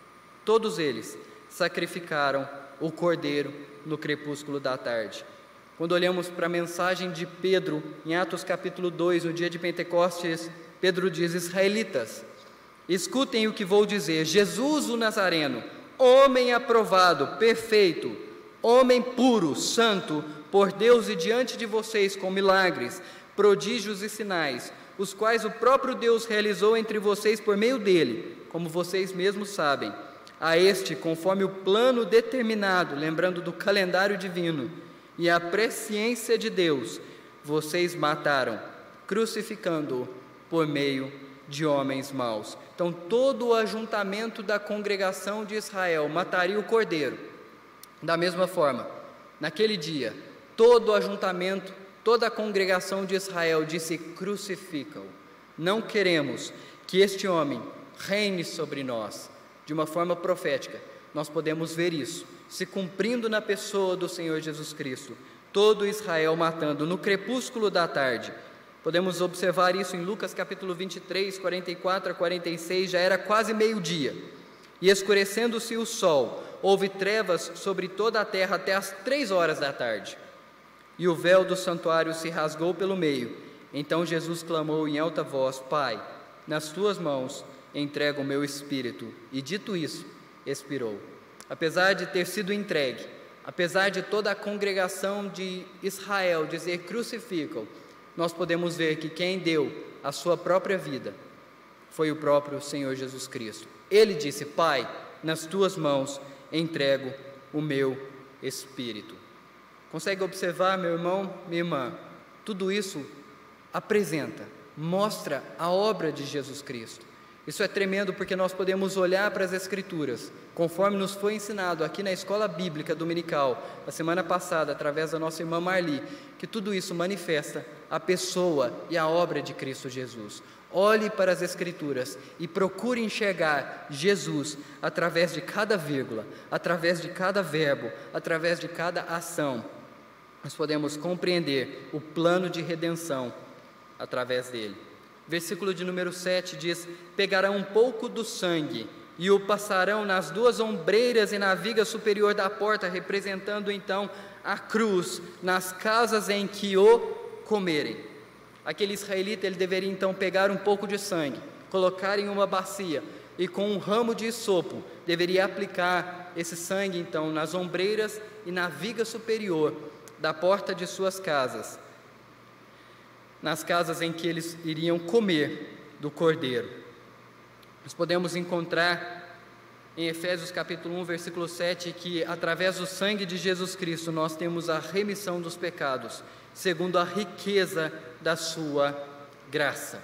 Todos eles sacrificaram o cordeiro no crepúsculo da tarde. Quando olhamos para a mensagem de Pedro, em Atos capítulo dois, no dia de Pentecostes, Pedro diz: israelitas, escutem o que vou dizer. Jesus o Nazareno, homem aprovado, perfeito, homem puro, santo, por Deus e diante de vocês com milagres, prodígios e sinais, os quais o próprio Deus realizou entre vocês por meio dele, como vocês mesmos sabem. A este, conforme o plano determinado, lembrando do calendário divino, e a presciência de Deus, vocês mataram, crucificando-o por meio de homens maus. Então, todo o ajuntamento da congregação de Israel mataria o cordeiro. Da mesma forma, naquele dia, todo o ajuntamento, toda a congregação de Israel disse: crucifica-o. Não queremos que este homem reine sobre nós. De uma forma profética, nós podemos ver isso se cumprindo na pessoa do Senhor Jesus Cristo, todo Israel matando no crepúsculo da tarde. Podemos observar isso em Lucas capítulo vinte e três, quarenta e quatro a quarenta e seis, já era quase meio-dia, e escurecendo-se o sol, houve trevas sobre toda a terra até as três horas da tarde, e o véu do santuário se rasgou pelo meio. Então Jesus clamou em alta voz: Pai, nas tuas mãos entrego o meu espírito, e dito isso, expirou. Apesar de ter sido entregue, Apesar de toda a congregação de Israel dizer crucificam, nós podemos ver que quem deu a sua própria vida foi o próprio Senhor Jesus Cristo. Ele disse: Pai, nas tuas mãos entrego o meu espírito. Consegue observar, meu irmão, minha irmã? Tudo isso apresenta, mostra a obra de Jesus Cristo. Isso é tremendo porque nós podemos olhar para as Escrituras, conforme nos foi ensinado aqui na Escola Bíblica Dominical, na semana passada, através da nossa irmã Marli, que tudo isso manifesta a pessoa e a obra de Cristo Jesus. Olhe para as Escrituras e procure enxergar Jesus através de cada vírgula, através de cada verbo, através de cada ação. Nós podemos compreender o plano de redenção através dele. Versículo de número sete diz: pegarão um pouco do sangue e o passarão nas duas ombreiras e na viga superior da porta, representando então a cruz, nas casas em que o comerem. Aquele israelita, ele deveria então pegar um pouco de sangue, colocar em uma bacia e com um ramo de hisopo, deveria aplicar esse sangue então nas ombreiras e na viga superior da porta de suas casas, nas casas em que eles iriam comer do cordeiro. Nós podemos encontrar em Efésios capítulo um, versículo sete, que através do sangue de Jesus Cristo nós temos a remissão dos pecados, segundo a riqueza da sua graça.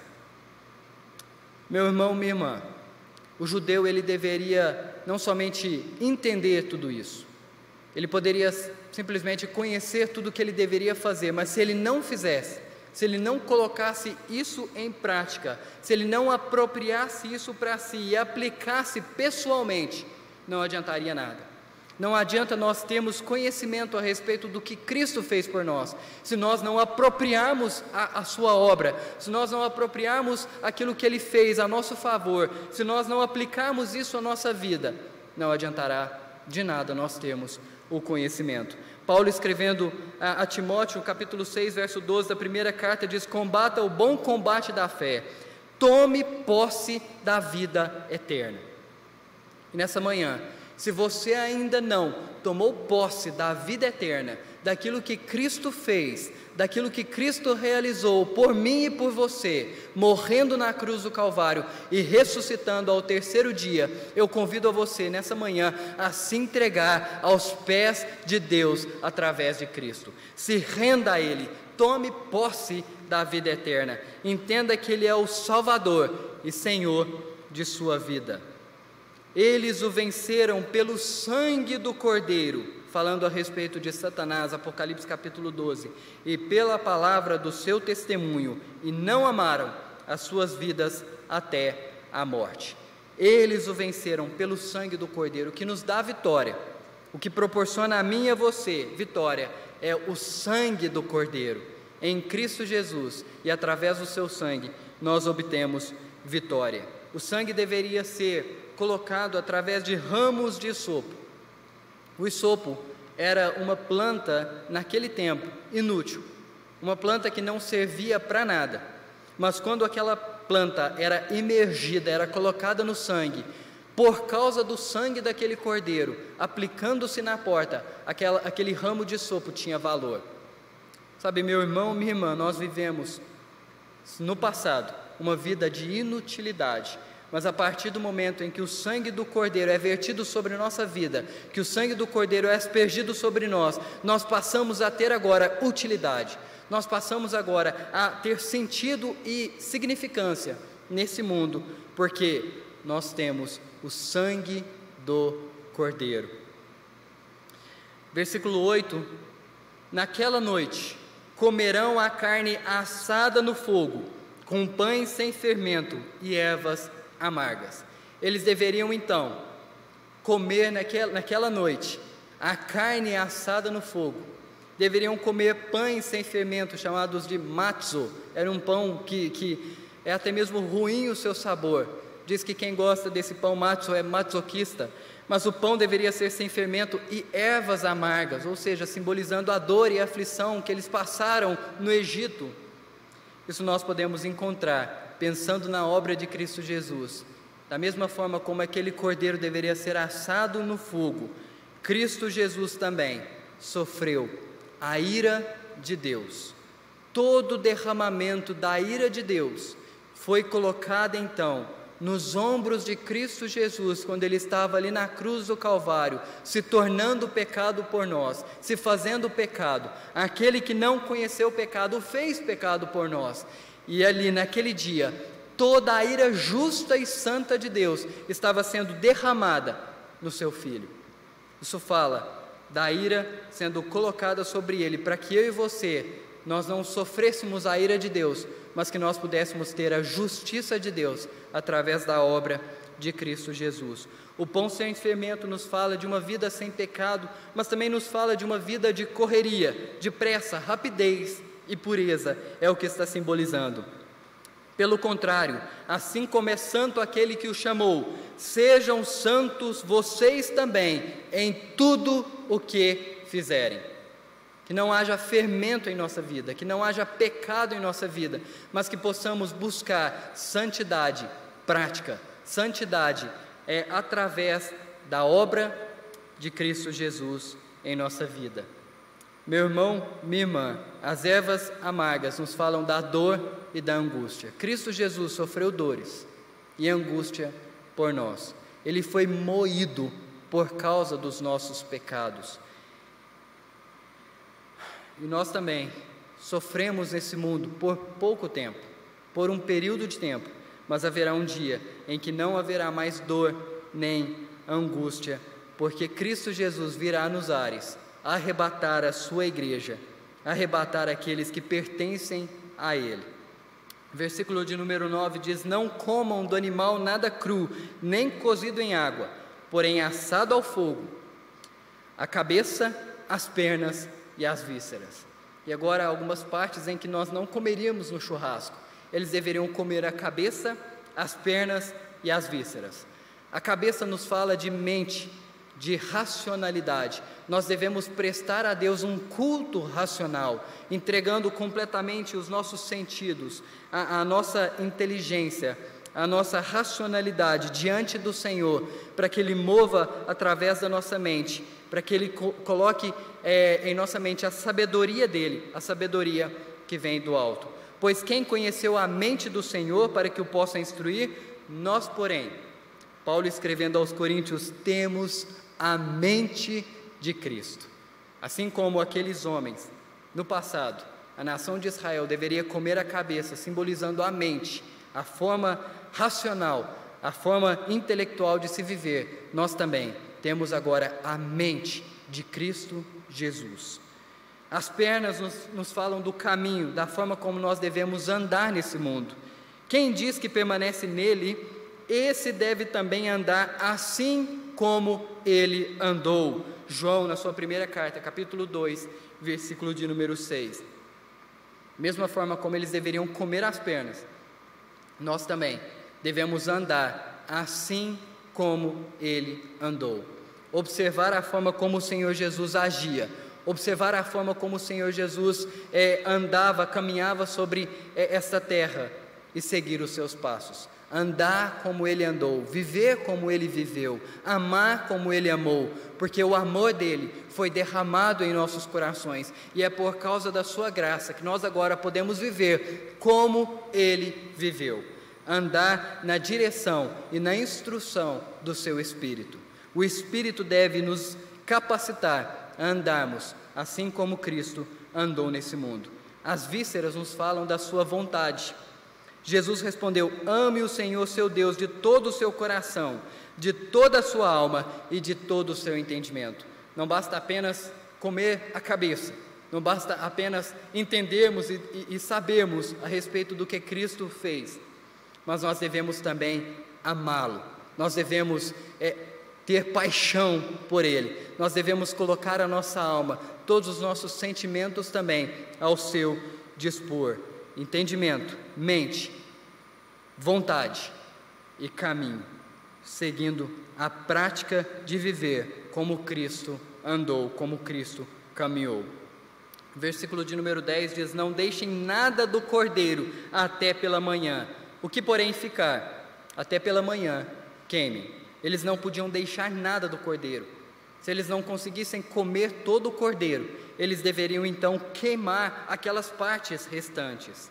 Meu irmão, minha irmã, o judeu ele deveria não somente entender tudo isso, ele poderia simplesmente conhecer tudo o que ele deveria fazer, mas se ele não fizesse, se ele não colocasse isso em prática, se ele não apropriasse isso para si e aplicasse pessoalmente, não adiantaria nada. Não adianta nós termos conhecimento a respeito do que Cristo fez por nós, se nós não apropriarmos a, a sua obra, se nós não apropriarmos aquilo que Ele fez a nosso favor, se nós não aplicarmos isso à nossa vida, não adiantará de nada nós termos o conhecimento. Paulo, escrevendo a, a Timóteo, capítulo seis, verso doze da primeira carta, diz: combata o bom combate da fé, tome posse da vida eterna. E nessa manhã, se você ainda não tomou posse da vida eterna, daquilo que Cristo fez, daquilo que Cristo realizou por mim e por você, morrendo na cruz do Calvário e ressuscitando ao terceiro dia, eu convido a você nessa manhã a se entregar aos pés de Deus através de Cristo. Se renda a Ele, tome posse da vida eterna, entenda que Ele é o Salvador e Senhor de sua vida. Eles o venceram pelo sangue do Cordeiro, falando a respeito de Satanás, Apocalipse capítulo doze, e pela palavra do seu testemunho, e não amaram as suas vidas até a morte. Eles o venceram pelo sangue do Cordeiro, que nos dá vitória. O que proporciona a mim e a você vitória é o sangue do Cordeiro. Em Cristo Jesus, e através do seu sangue, nós obtemos vitória. O sangue deveria ser colocado através de ramos de hisopo. O hisopo era uma planta, naquele tempo, inútil, uma planta que não servia para nada, mas quando aquela planta era imergida, era colocada no sangue, por causa do sangue daquele cordeiro, aplicando-se na porta, aquela, aquele ramo de hisopo tinha valor. Sabe, meu irmão, minha irmã, nós vivemos no passado uma vida de inutilidade, mas a partir do momento em que o sangue do Cordeiro é vertido sobre nossa vida, que o sangue do Cordeiro é aspergido sobre nós, nós passamos a ter agora utilidade, nós passamos agora a ter sentido e significância nesse mundo, porque nós temos o sangue do Cordeiro. Versículo oito: naquela noite comerão a carne assada no fogo, com pães sem fermento e ervas amargas. Eles deveriam então comer naquela, naquela noite a carne assada no fogo, deveriam comer pães sem fermento, chamados de matzo. Era um pão que, que é até mesmo ruim o seu sabor. Diz que quem gosta desse pão matzo é masoquista, mas o pão deveria ser sem fermento e ervas amargas, ou seja, simbolizando a dor e a aflição que eles passaram no Egito. Isso nós podemos encontrar pensando na obra de Cristo Jesus. Da mesma forma como aquele cordeiro deveria ser assado no fogo, Cristo Jesus também sofreu a ira de Deus. Todo o derramamento da ira de Deus foi colocado então nos ombros de Cristo Jesus, quando Ele estava ali na cruz do Calvário, se tornando pecado por nós, se fazendo pecado. Aquele que não conheceu o pecado, fez pecado por nós. E ali naquele dia, toda a ira justa e santa de Deus estava sendo derramada no seu Filho. Isso fala da ira sendo colocada sobre Ele, para que eu e você, nós não sofrêssemos a ira de Deus, mas que nós pudéssemos ter a justiça de Deus através da obra de Cristo Jesus. O pão sem fermento nos fala de uma vida sem pecado, mas também nos fala de uma vida de correria, de pressa, rapidez e pureza, é o que está simbolizando. Pelo contrário, assim como é santo aquele que o chamou, sejam santos vocês também em tudo o que fizerem. Que não haja fermento em nossa vida, que não haja pecado em nossa vida, mas que possamos buscar santidade prática, santidade é através da obra de Cristo Jesus em nossa vida. Meu irmão, minha irmã, as ervas amargas nos falam da dor e da angústia. Cristo Jesus sofreu dores e angústia por nós. Ele foi moído por causa dos nossos pecados. E nós também sofremos nesse mundo por pouco tempo, por um período de tempo, mas haverá um dia em que não haverá mais dor nem angústia, porque Cristo Jesus virá nos ares, arrebatar a sua igreja, arrebatar aqueles que pertencem a Ele. Versículo de número nove diz: não comam do animal nada cru, nem cozido em água, porém assado ao fogo, a cabeça, as pernas e as vísceras. E agora algumas partes em que nós não comeríamos no churrasco. Eles deveriam comer a cabeça, as pernas e as vísceras. A cabeça nos fala de mente, de racionalidade. Nós devemos prestar a Deus um culto racional, entregando completamente os nossos sentidos, a, a nossa inteligência, a nossa racionalidade diante do Senhor, para que Ele mova através da nossa mente, para que Ele co- coloque é, em nossa mente a sabedoria dEle, a sabedoria que vem do alto. Pois quem conheceu a mente do Senhor para que o possa instruir? Nós, porém, Paulo escrevendo aos Coríntios, temos a mente de Cristo. Assim como aqueles homens, no passado, a nação de Israel deveria comer a cabeça, simbolizando a mente, a forma racional, a forma intelectual de se viver, nós também temos agora a mente de Cristo Jesus. As pernas nos, nos falam do caminho, da forma como nós devemos andar nesse mundo. Quem diz que permanece nele, esse deve também andar assim como ele andou. João, na sua primeira carta, capítulo dois, versículo de número seis. Mesma forma como eles deveriam comer as pernas, nós também devemos andar assim como ele andou. Observar a forma como o Senhor Jesus agia, observar a forma como o Senhor Jesus é, andava, caminhava sobre é, esta terra e seguir os seus passos. Andar como Ele andou, viver como Ele viveu, amar como Ele amou, porque o amor dEle foi derramado em nossos corações, e é por causa da sua graça que nós agora podemos viver como Ele viveu, andar na direção e na instrução do seu Espírito. O Espírito deve nos capacitar a andarmos assim como Cristo andou nesse mundo. As vísceras nos falam da sua vontade. Jesus respondeu: ame o Senhor seu Deus de todo o seu coração, de toda a sua alma e de todo o seu entendimento. Não basta apenas comer a cabeça, não basta apenas entendermos e, e, e sabermos a respeito do que Cristo fez, mas nós devemos também amá-lo, nós devemos é, ter paixão por Ele, nós devemos colocar a nossa alma, todos os nossos sentimentos também ao seu dispor. Entendimento, mente, vontade e caminho, seguindo a prática de viver como Cristo andou, como Cristo caminhou. Versículo de número dez diz: não deixem nada do cordeiro até pela manhã, o que porém ficar até pela manhã, queimem. Eles não podiam deixar nada do cordeiro. Se eles não conseguissem comer todo o cordeiro, eles deveriam então queimar aquelas partes restantes.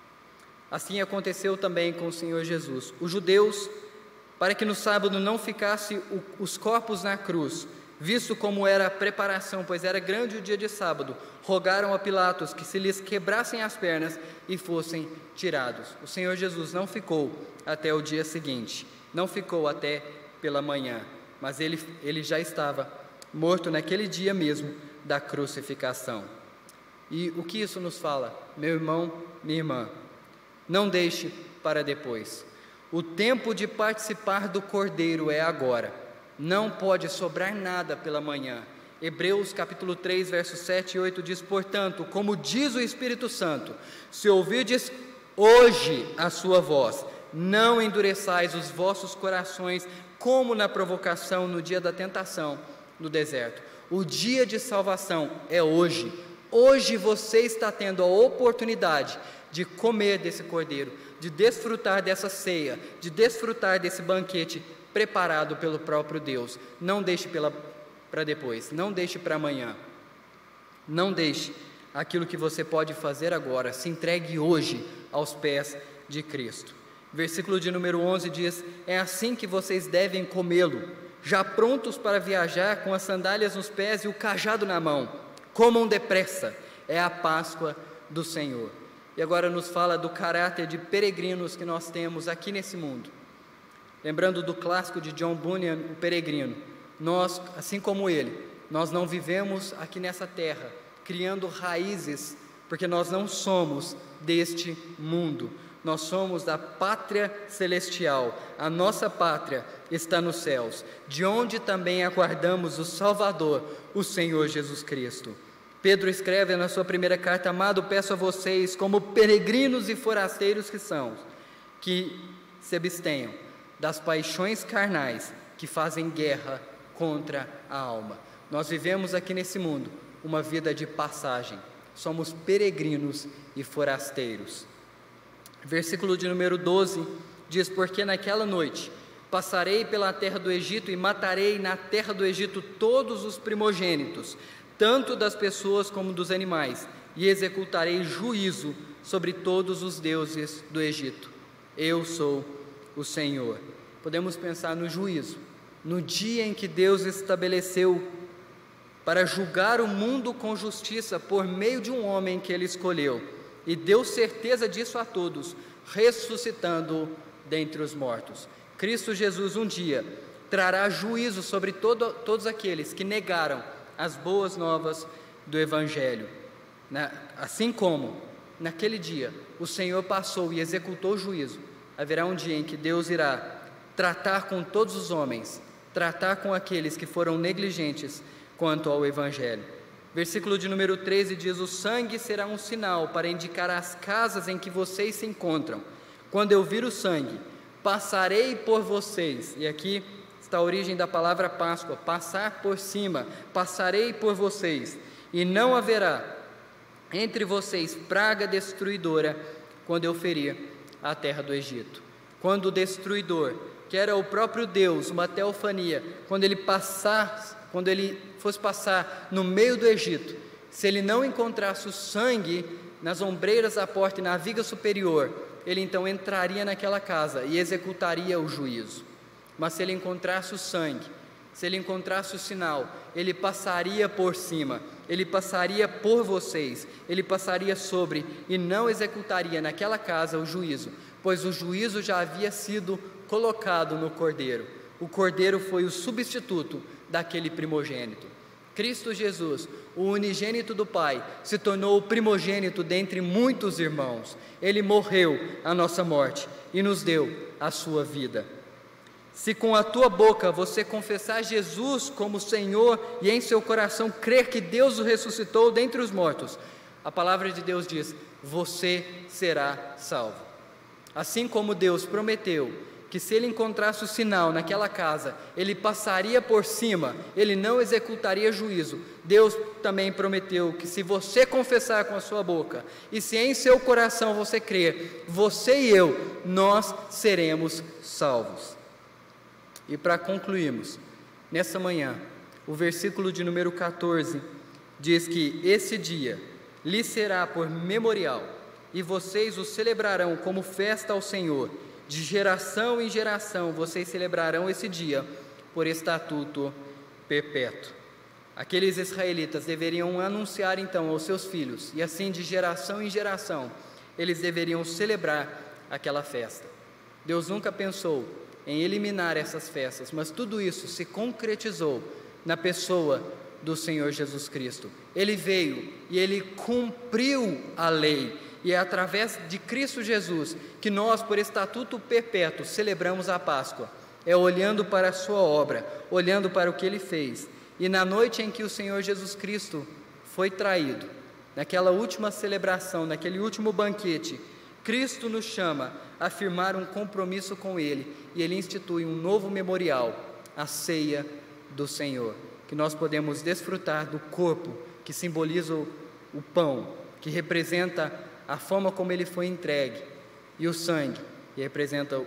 Assim aconteceu também com o Senhor Jesus. Os judeus, para que no sábado não ficassem os corpos na cruz, visto como era a preparação, pois era grande o dia de sábado, rogaram a Pilatos que se lhes quebrassem as pernas e fossem tirados. O Senhor Jesus não ficou até o dia seguinte, não ficou até pela manhã, mas ele, ele já estava morto naquele dia mesmo da crucificação. E o que isso nos fala? Meu irmão, minha irmã, não deixe para depois. O tempo de participar do Cordeiro é agora. Não pode sobrar nada pela manhã. Hebreus capítulo três, versos sete e oito diz: portanto, como diz o Espírito Santo, se ouvirdes hoje a sua voz, não endureçais os vossos corações, como na provocação no dia da tentação no deserto. O dia de salvação é hoje. Hoje você está tendo a oportunidade de comer desse cordeiro, de desfrutar dessa ceia, de desfrutar desse banquete preparado pelo próprio Deus. Não deixe para depois, não deixe para amanhã, não deixe aquilo que você pode fazer agora, se entregue hoje aos pés de Cristo. Versículo de número onze diz: é assim que vocês devem comê-lo, já prontos para viajar, com as sandálias nos pés e o cajado na mão. Comam depressa, é a Páscoa do Senhor. E agora nos fala do caráter de peregrinos que nós temos aqui nesse mundo. Lembrando do clássico de John Bunyan, O Peregrino, nós, assim como ele, nós não vivemos aqui nessa terra, criando raízes, porque nós não somos deste mundo, nós somos da pátria celestial, a nossa pátria está nos céus, de onde também aguardamos o Salvador, o Senhor Jesus Cristo. Pedro escreve na sua primeira carta: amado, peço a vocês, como peregrinos e forasteiros que são, que se abstenham das paixões carnais que fazem guerra contra a alma. Nós vivemos aqui nesse mundo uma vida de passagem, somos peregrinos e forasteiros. Versículo de número doze diz: porque naquela noite passarei pela terra do Egito e matarei na terra do Egito todos os primogênitos, tanto das pessoas como dos animais, e executarei juízo sobre todos os deuses do Egito. Eu sou o Senhor. Podemos pensar no juízo, no dia em que Deus estabeleceu para julgar o mundo com justiça por meio de um homem que ele escolheu, e deu certeza disso a todos, ressuscitando-o dentre os mortos. Cristo Jesus um dia trará juízo sobre todo, todos aqueles que negaram as boas novas do Evangelho. Na, assim como naquele dia o Senhor passou e executou o juízo, haverá um dia em que Deus irá tratar com todos os homens, tratar com aqueles que foram negligentes quanto ao Evangelho. Versículo de número treze diz: o sangue será um sinal para indicar as casas em que vocês se encontram. Quando eu vir o sangue, passarei por vocês. E aqui está a origem da palavra Páscoa: passar por cima, passarei por vocês, e não haverá entre vocês praga destruidora quando eu ferir a terra do Egito. Quando o destruidor, que era o próprio Deus, uma teofania, quando ele passasse, quando ele fosse passar no meio do Egito, se ele não encontrasse o sangue nas ombreiras da porta e na viga superior, ele então entraria naquela casa e executaria o juízo. Mas se ele encontrasse o sangue, se ele encontrasse o sinal, ele passaria por cima, ele passaria por vocês, ele passaria sobre e não executaria naquela casa o juízo, pois o juízo já havia sido colocado no Cordeiro. O Cordeiro foi o substituto daquele primogênito. Cristo Jesus, o unigênito do Pai, se tornou o primogênito dentre muitos irmãos. Ele morreu a nossa morte e nos deu a sua vida. Se com a tua boca você confessar Jesus como Senhor e em seu coração crer que Deus o ressuscitou dentre os mortos, a palavra de Deus diz: você será salvo. Assim como Deus prometeu que se ele encontrasse o sinal naquela casa, ele passaria por cima, ele não executaria juízo, Deus também prometeu que se você confessar com a sua boca, e se em seu coração você crer, você e eu, nós seremos salvos. E para concluirmos, nessa manhã, O versículo de número quatorze diz que esse dia lhe será por memorial, e vocês o celebrarão como festa ao Senhor. De geração em geração vocês celebrarão esse dia por estatuto perpétuo. Aqueles israelitas deveriam anunciar então aos seus filhos, e assim de geração em geração eles deveriam celebrar aquela festa. Deus nunca pensou em eliminar essas festas, mas tudo isso se concretizou na pessoa do Senhor Jesus Cristo. Ele veio e Ele cumpriu a lei, e é através de Cristo Jesus que nós, por estatuto perpétuo, celebramos a Páscoa. É olhando para a sua obra, olhando para o que Ele fez. E na noite em que o Senhor Jesus Cristo foi traído, naquela última celebração, naquele último banquete, Cristo nos chama a firmar um compromisso com Ele, e Ele institui um novo memorial, a ceia do Senhor, que nós podemos desfrutar do corpo que simboliza o, o pão, que representa a forma como ele foi entregue, e o sangue, que representa,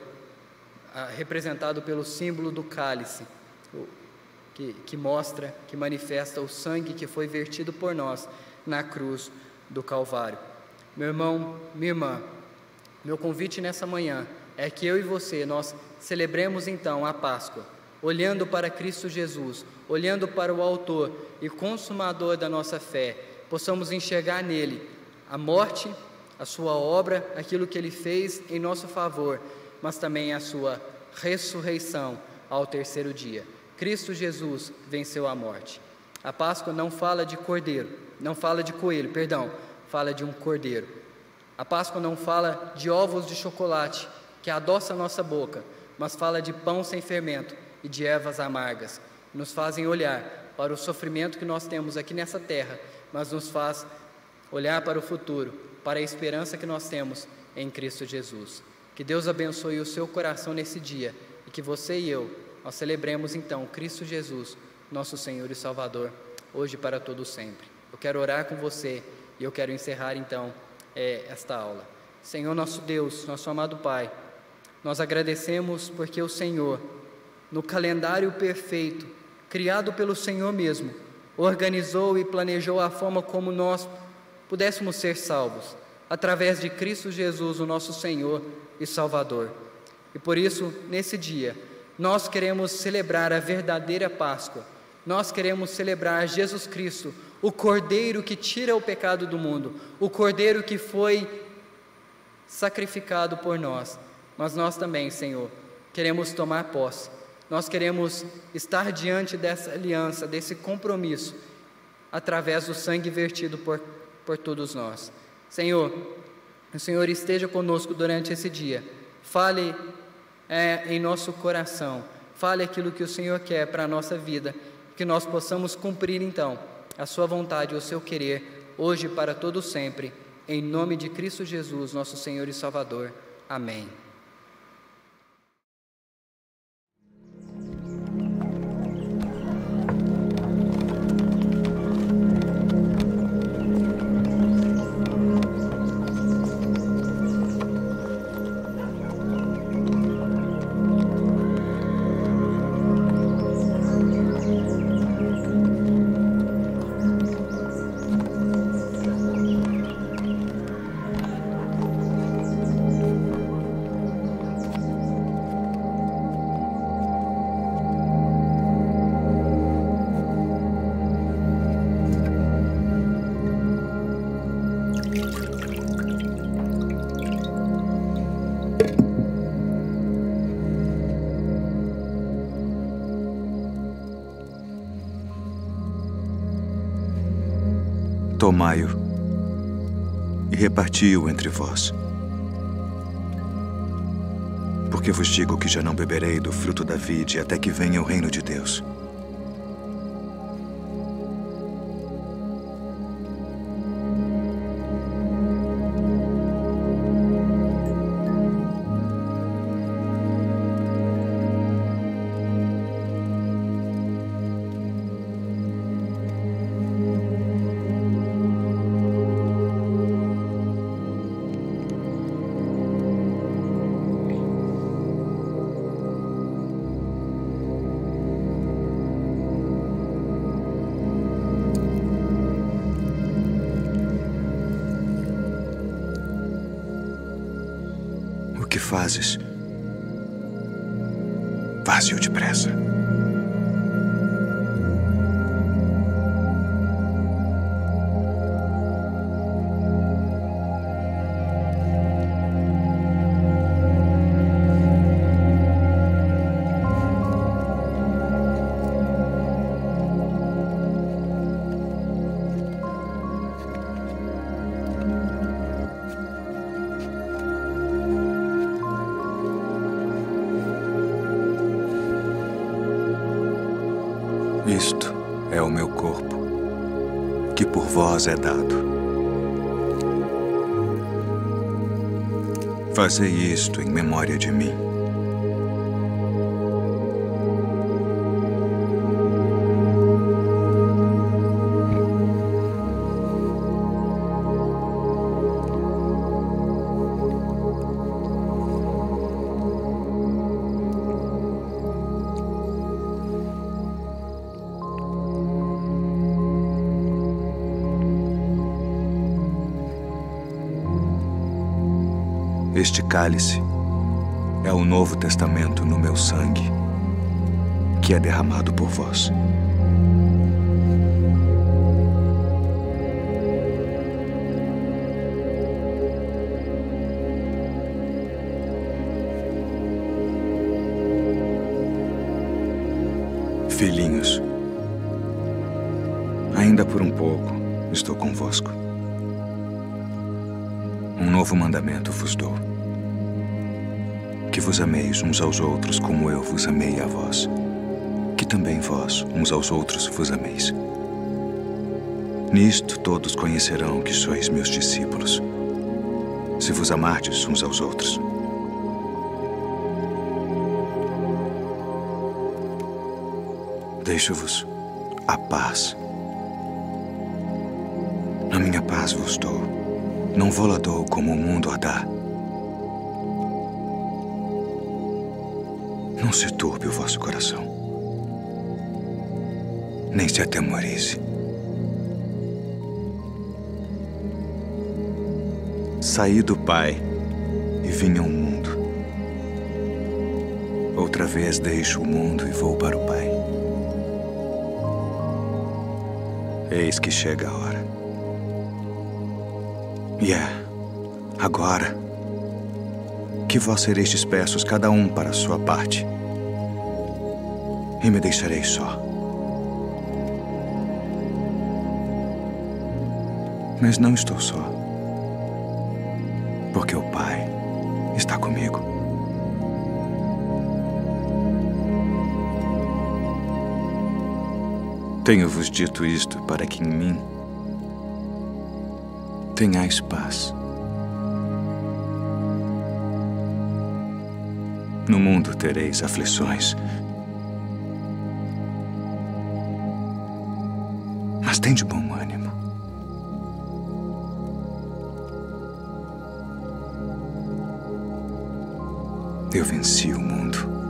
a, representado pelo símbolo do cálice, o, que, que mostra, que manifesta o sangue que foi vertido por nós na cruz do Calvário. Meu irmão, minha irmã, meu convite nessa manhã é que eu e você, nós celebremos então a Páscoa, olhando para Cristo Jesus, olhando para o autor e consumador da nossa fé, possamos enxergar nele a morte, a sua obra, aquilo que ele fez em nosso favor, mas também a sua ressurreição ao terceiro dia. Cristo Jesus venceu a morte. A Páscoa não fala de cordeiro, não fala de coelho, perdão, fala de um cordeiro. A Páscoa não fala de ovos de chocolate que adoça a nossa boca, mas fala de pão sem fermento e de ervas amargas. Nos fazem olhar para o sofrimento que nós temos aqui nessa terra, mas nos faz olhar para o futuro, para a esperança que nós temos em Cristo Jesus. Que Deus abençoe o seu coração nesse dia, e que você e eu, nós celebremos então Cristo Jesus, nosso Senhor e Salvador, hoje e para todo sempre. Eu quero orar com você e eu quero encerrar então é, esta aula. Senhor nosso Deus, nosso amado Pai, nós agradecemos porque o Senhor, no calendário perfeito, criado pelo Senhor mesmo, organizou e planejou a forma como nós pudéssemos ser salvos, através de Cristo Jesus, o nosso Senhor e Salvador. E por isso, nesse dia, nós queremos celebrar a verdadeira Páscoa. Nós queremos celebrar Jesus Cristo, o Cordeiro que tira o pecado do mundo, o Cordeiro que foi sacrificado por nós. Mas nós também, Senhor, queremos tomar posse. Nós queremos estar diante dessa aliança, desse compromisso, através do sangue vertido por, por todos nós. Senhor, o Senhor esteja conosco durante esse dia. Fale é, em nosso coração. Fale aquilo que o Senhor quer para a nossa vida, que nós possamos cumprir então a sua vontade, o seu querer, hoje e para todo sempre, em nome de Cristo Jesus, nosso Senhor e Salvador. Amém. Tomai-o e reparti-o entre vós. Porque vos digo que já não beberei do fruto da vide até que venha o reino de Deus. que fazes, faze-o depressa. Isto é o meu corpo, que por vós é dado. Fazei isto em memória de mim. Este cálice é o Novo Testamento no meu sangue, que é derramado por vós. Filhinhos, ainda por um pouco estou convosco. Um novo mandamento vos dou: que vos ameis uns aos outros como eu vos amei a vós, que também vós uns aos outros vos ameis. Nisto todos conhecerão que sois meus discípulos, se vos amardes uns aos outros. Deixo-vos a paz. A minha paz vos dou, não vou-la dou como o mundo a dá. Não se turbe o vosso coração, nem se atemorize. Saí do Pai e vim ao mundo. Outra vez deixo o mundo e vou para o Pai. Eis que chega a hora. E é agora que vós sereis dispersos, cada um para a sua parte, e me deixareis só. Mas não estou só, porque o Pai está comigo. Tenho-vos dito isto para que em mim tenhais paz. No mundo tereis aflições, mas tende bom ânimo. Eu venci o mundo.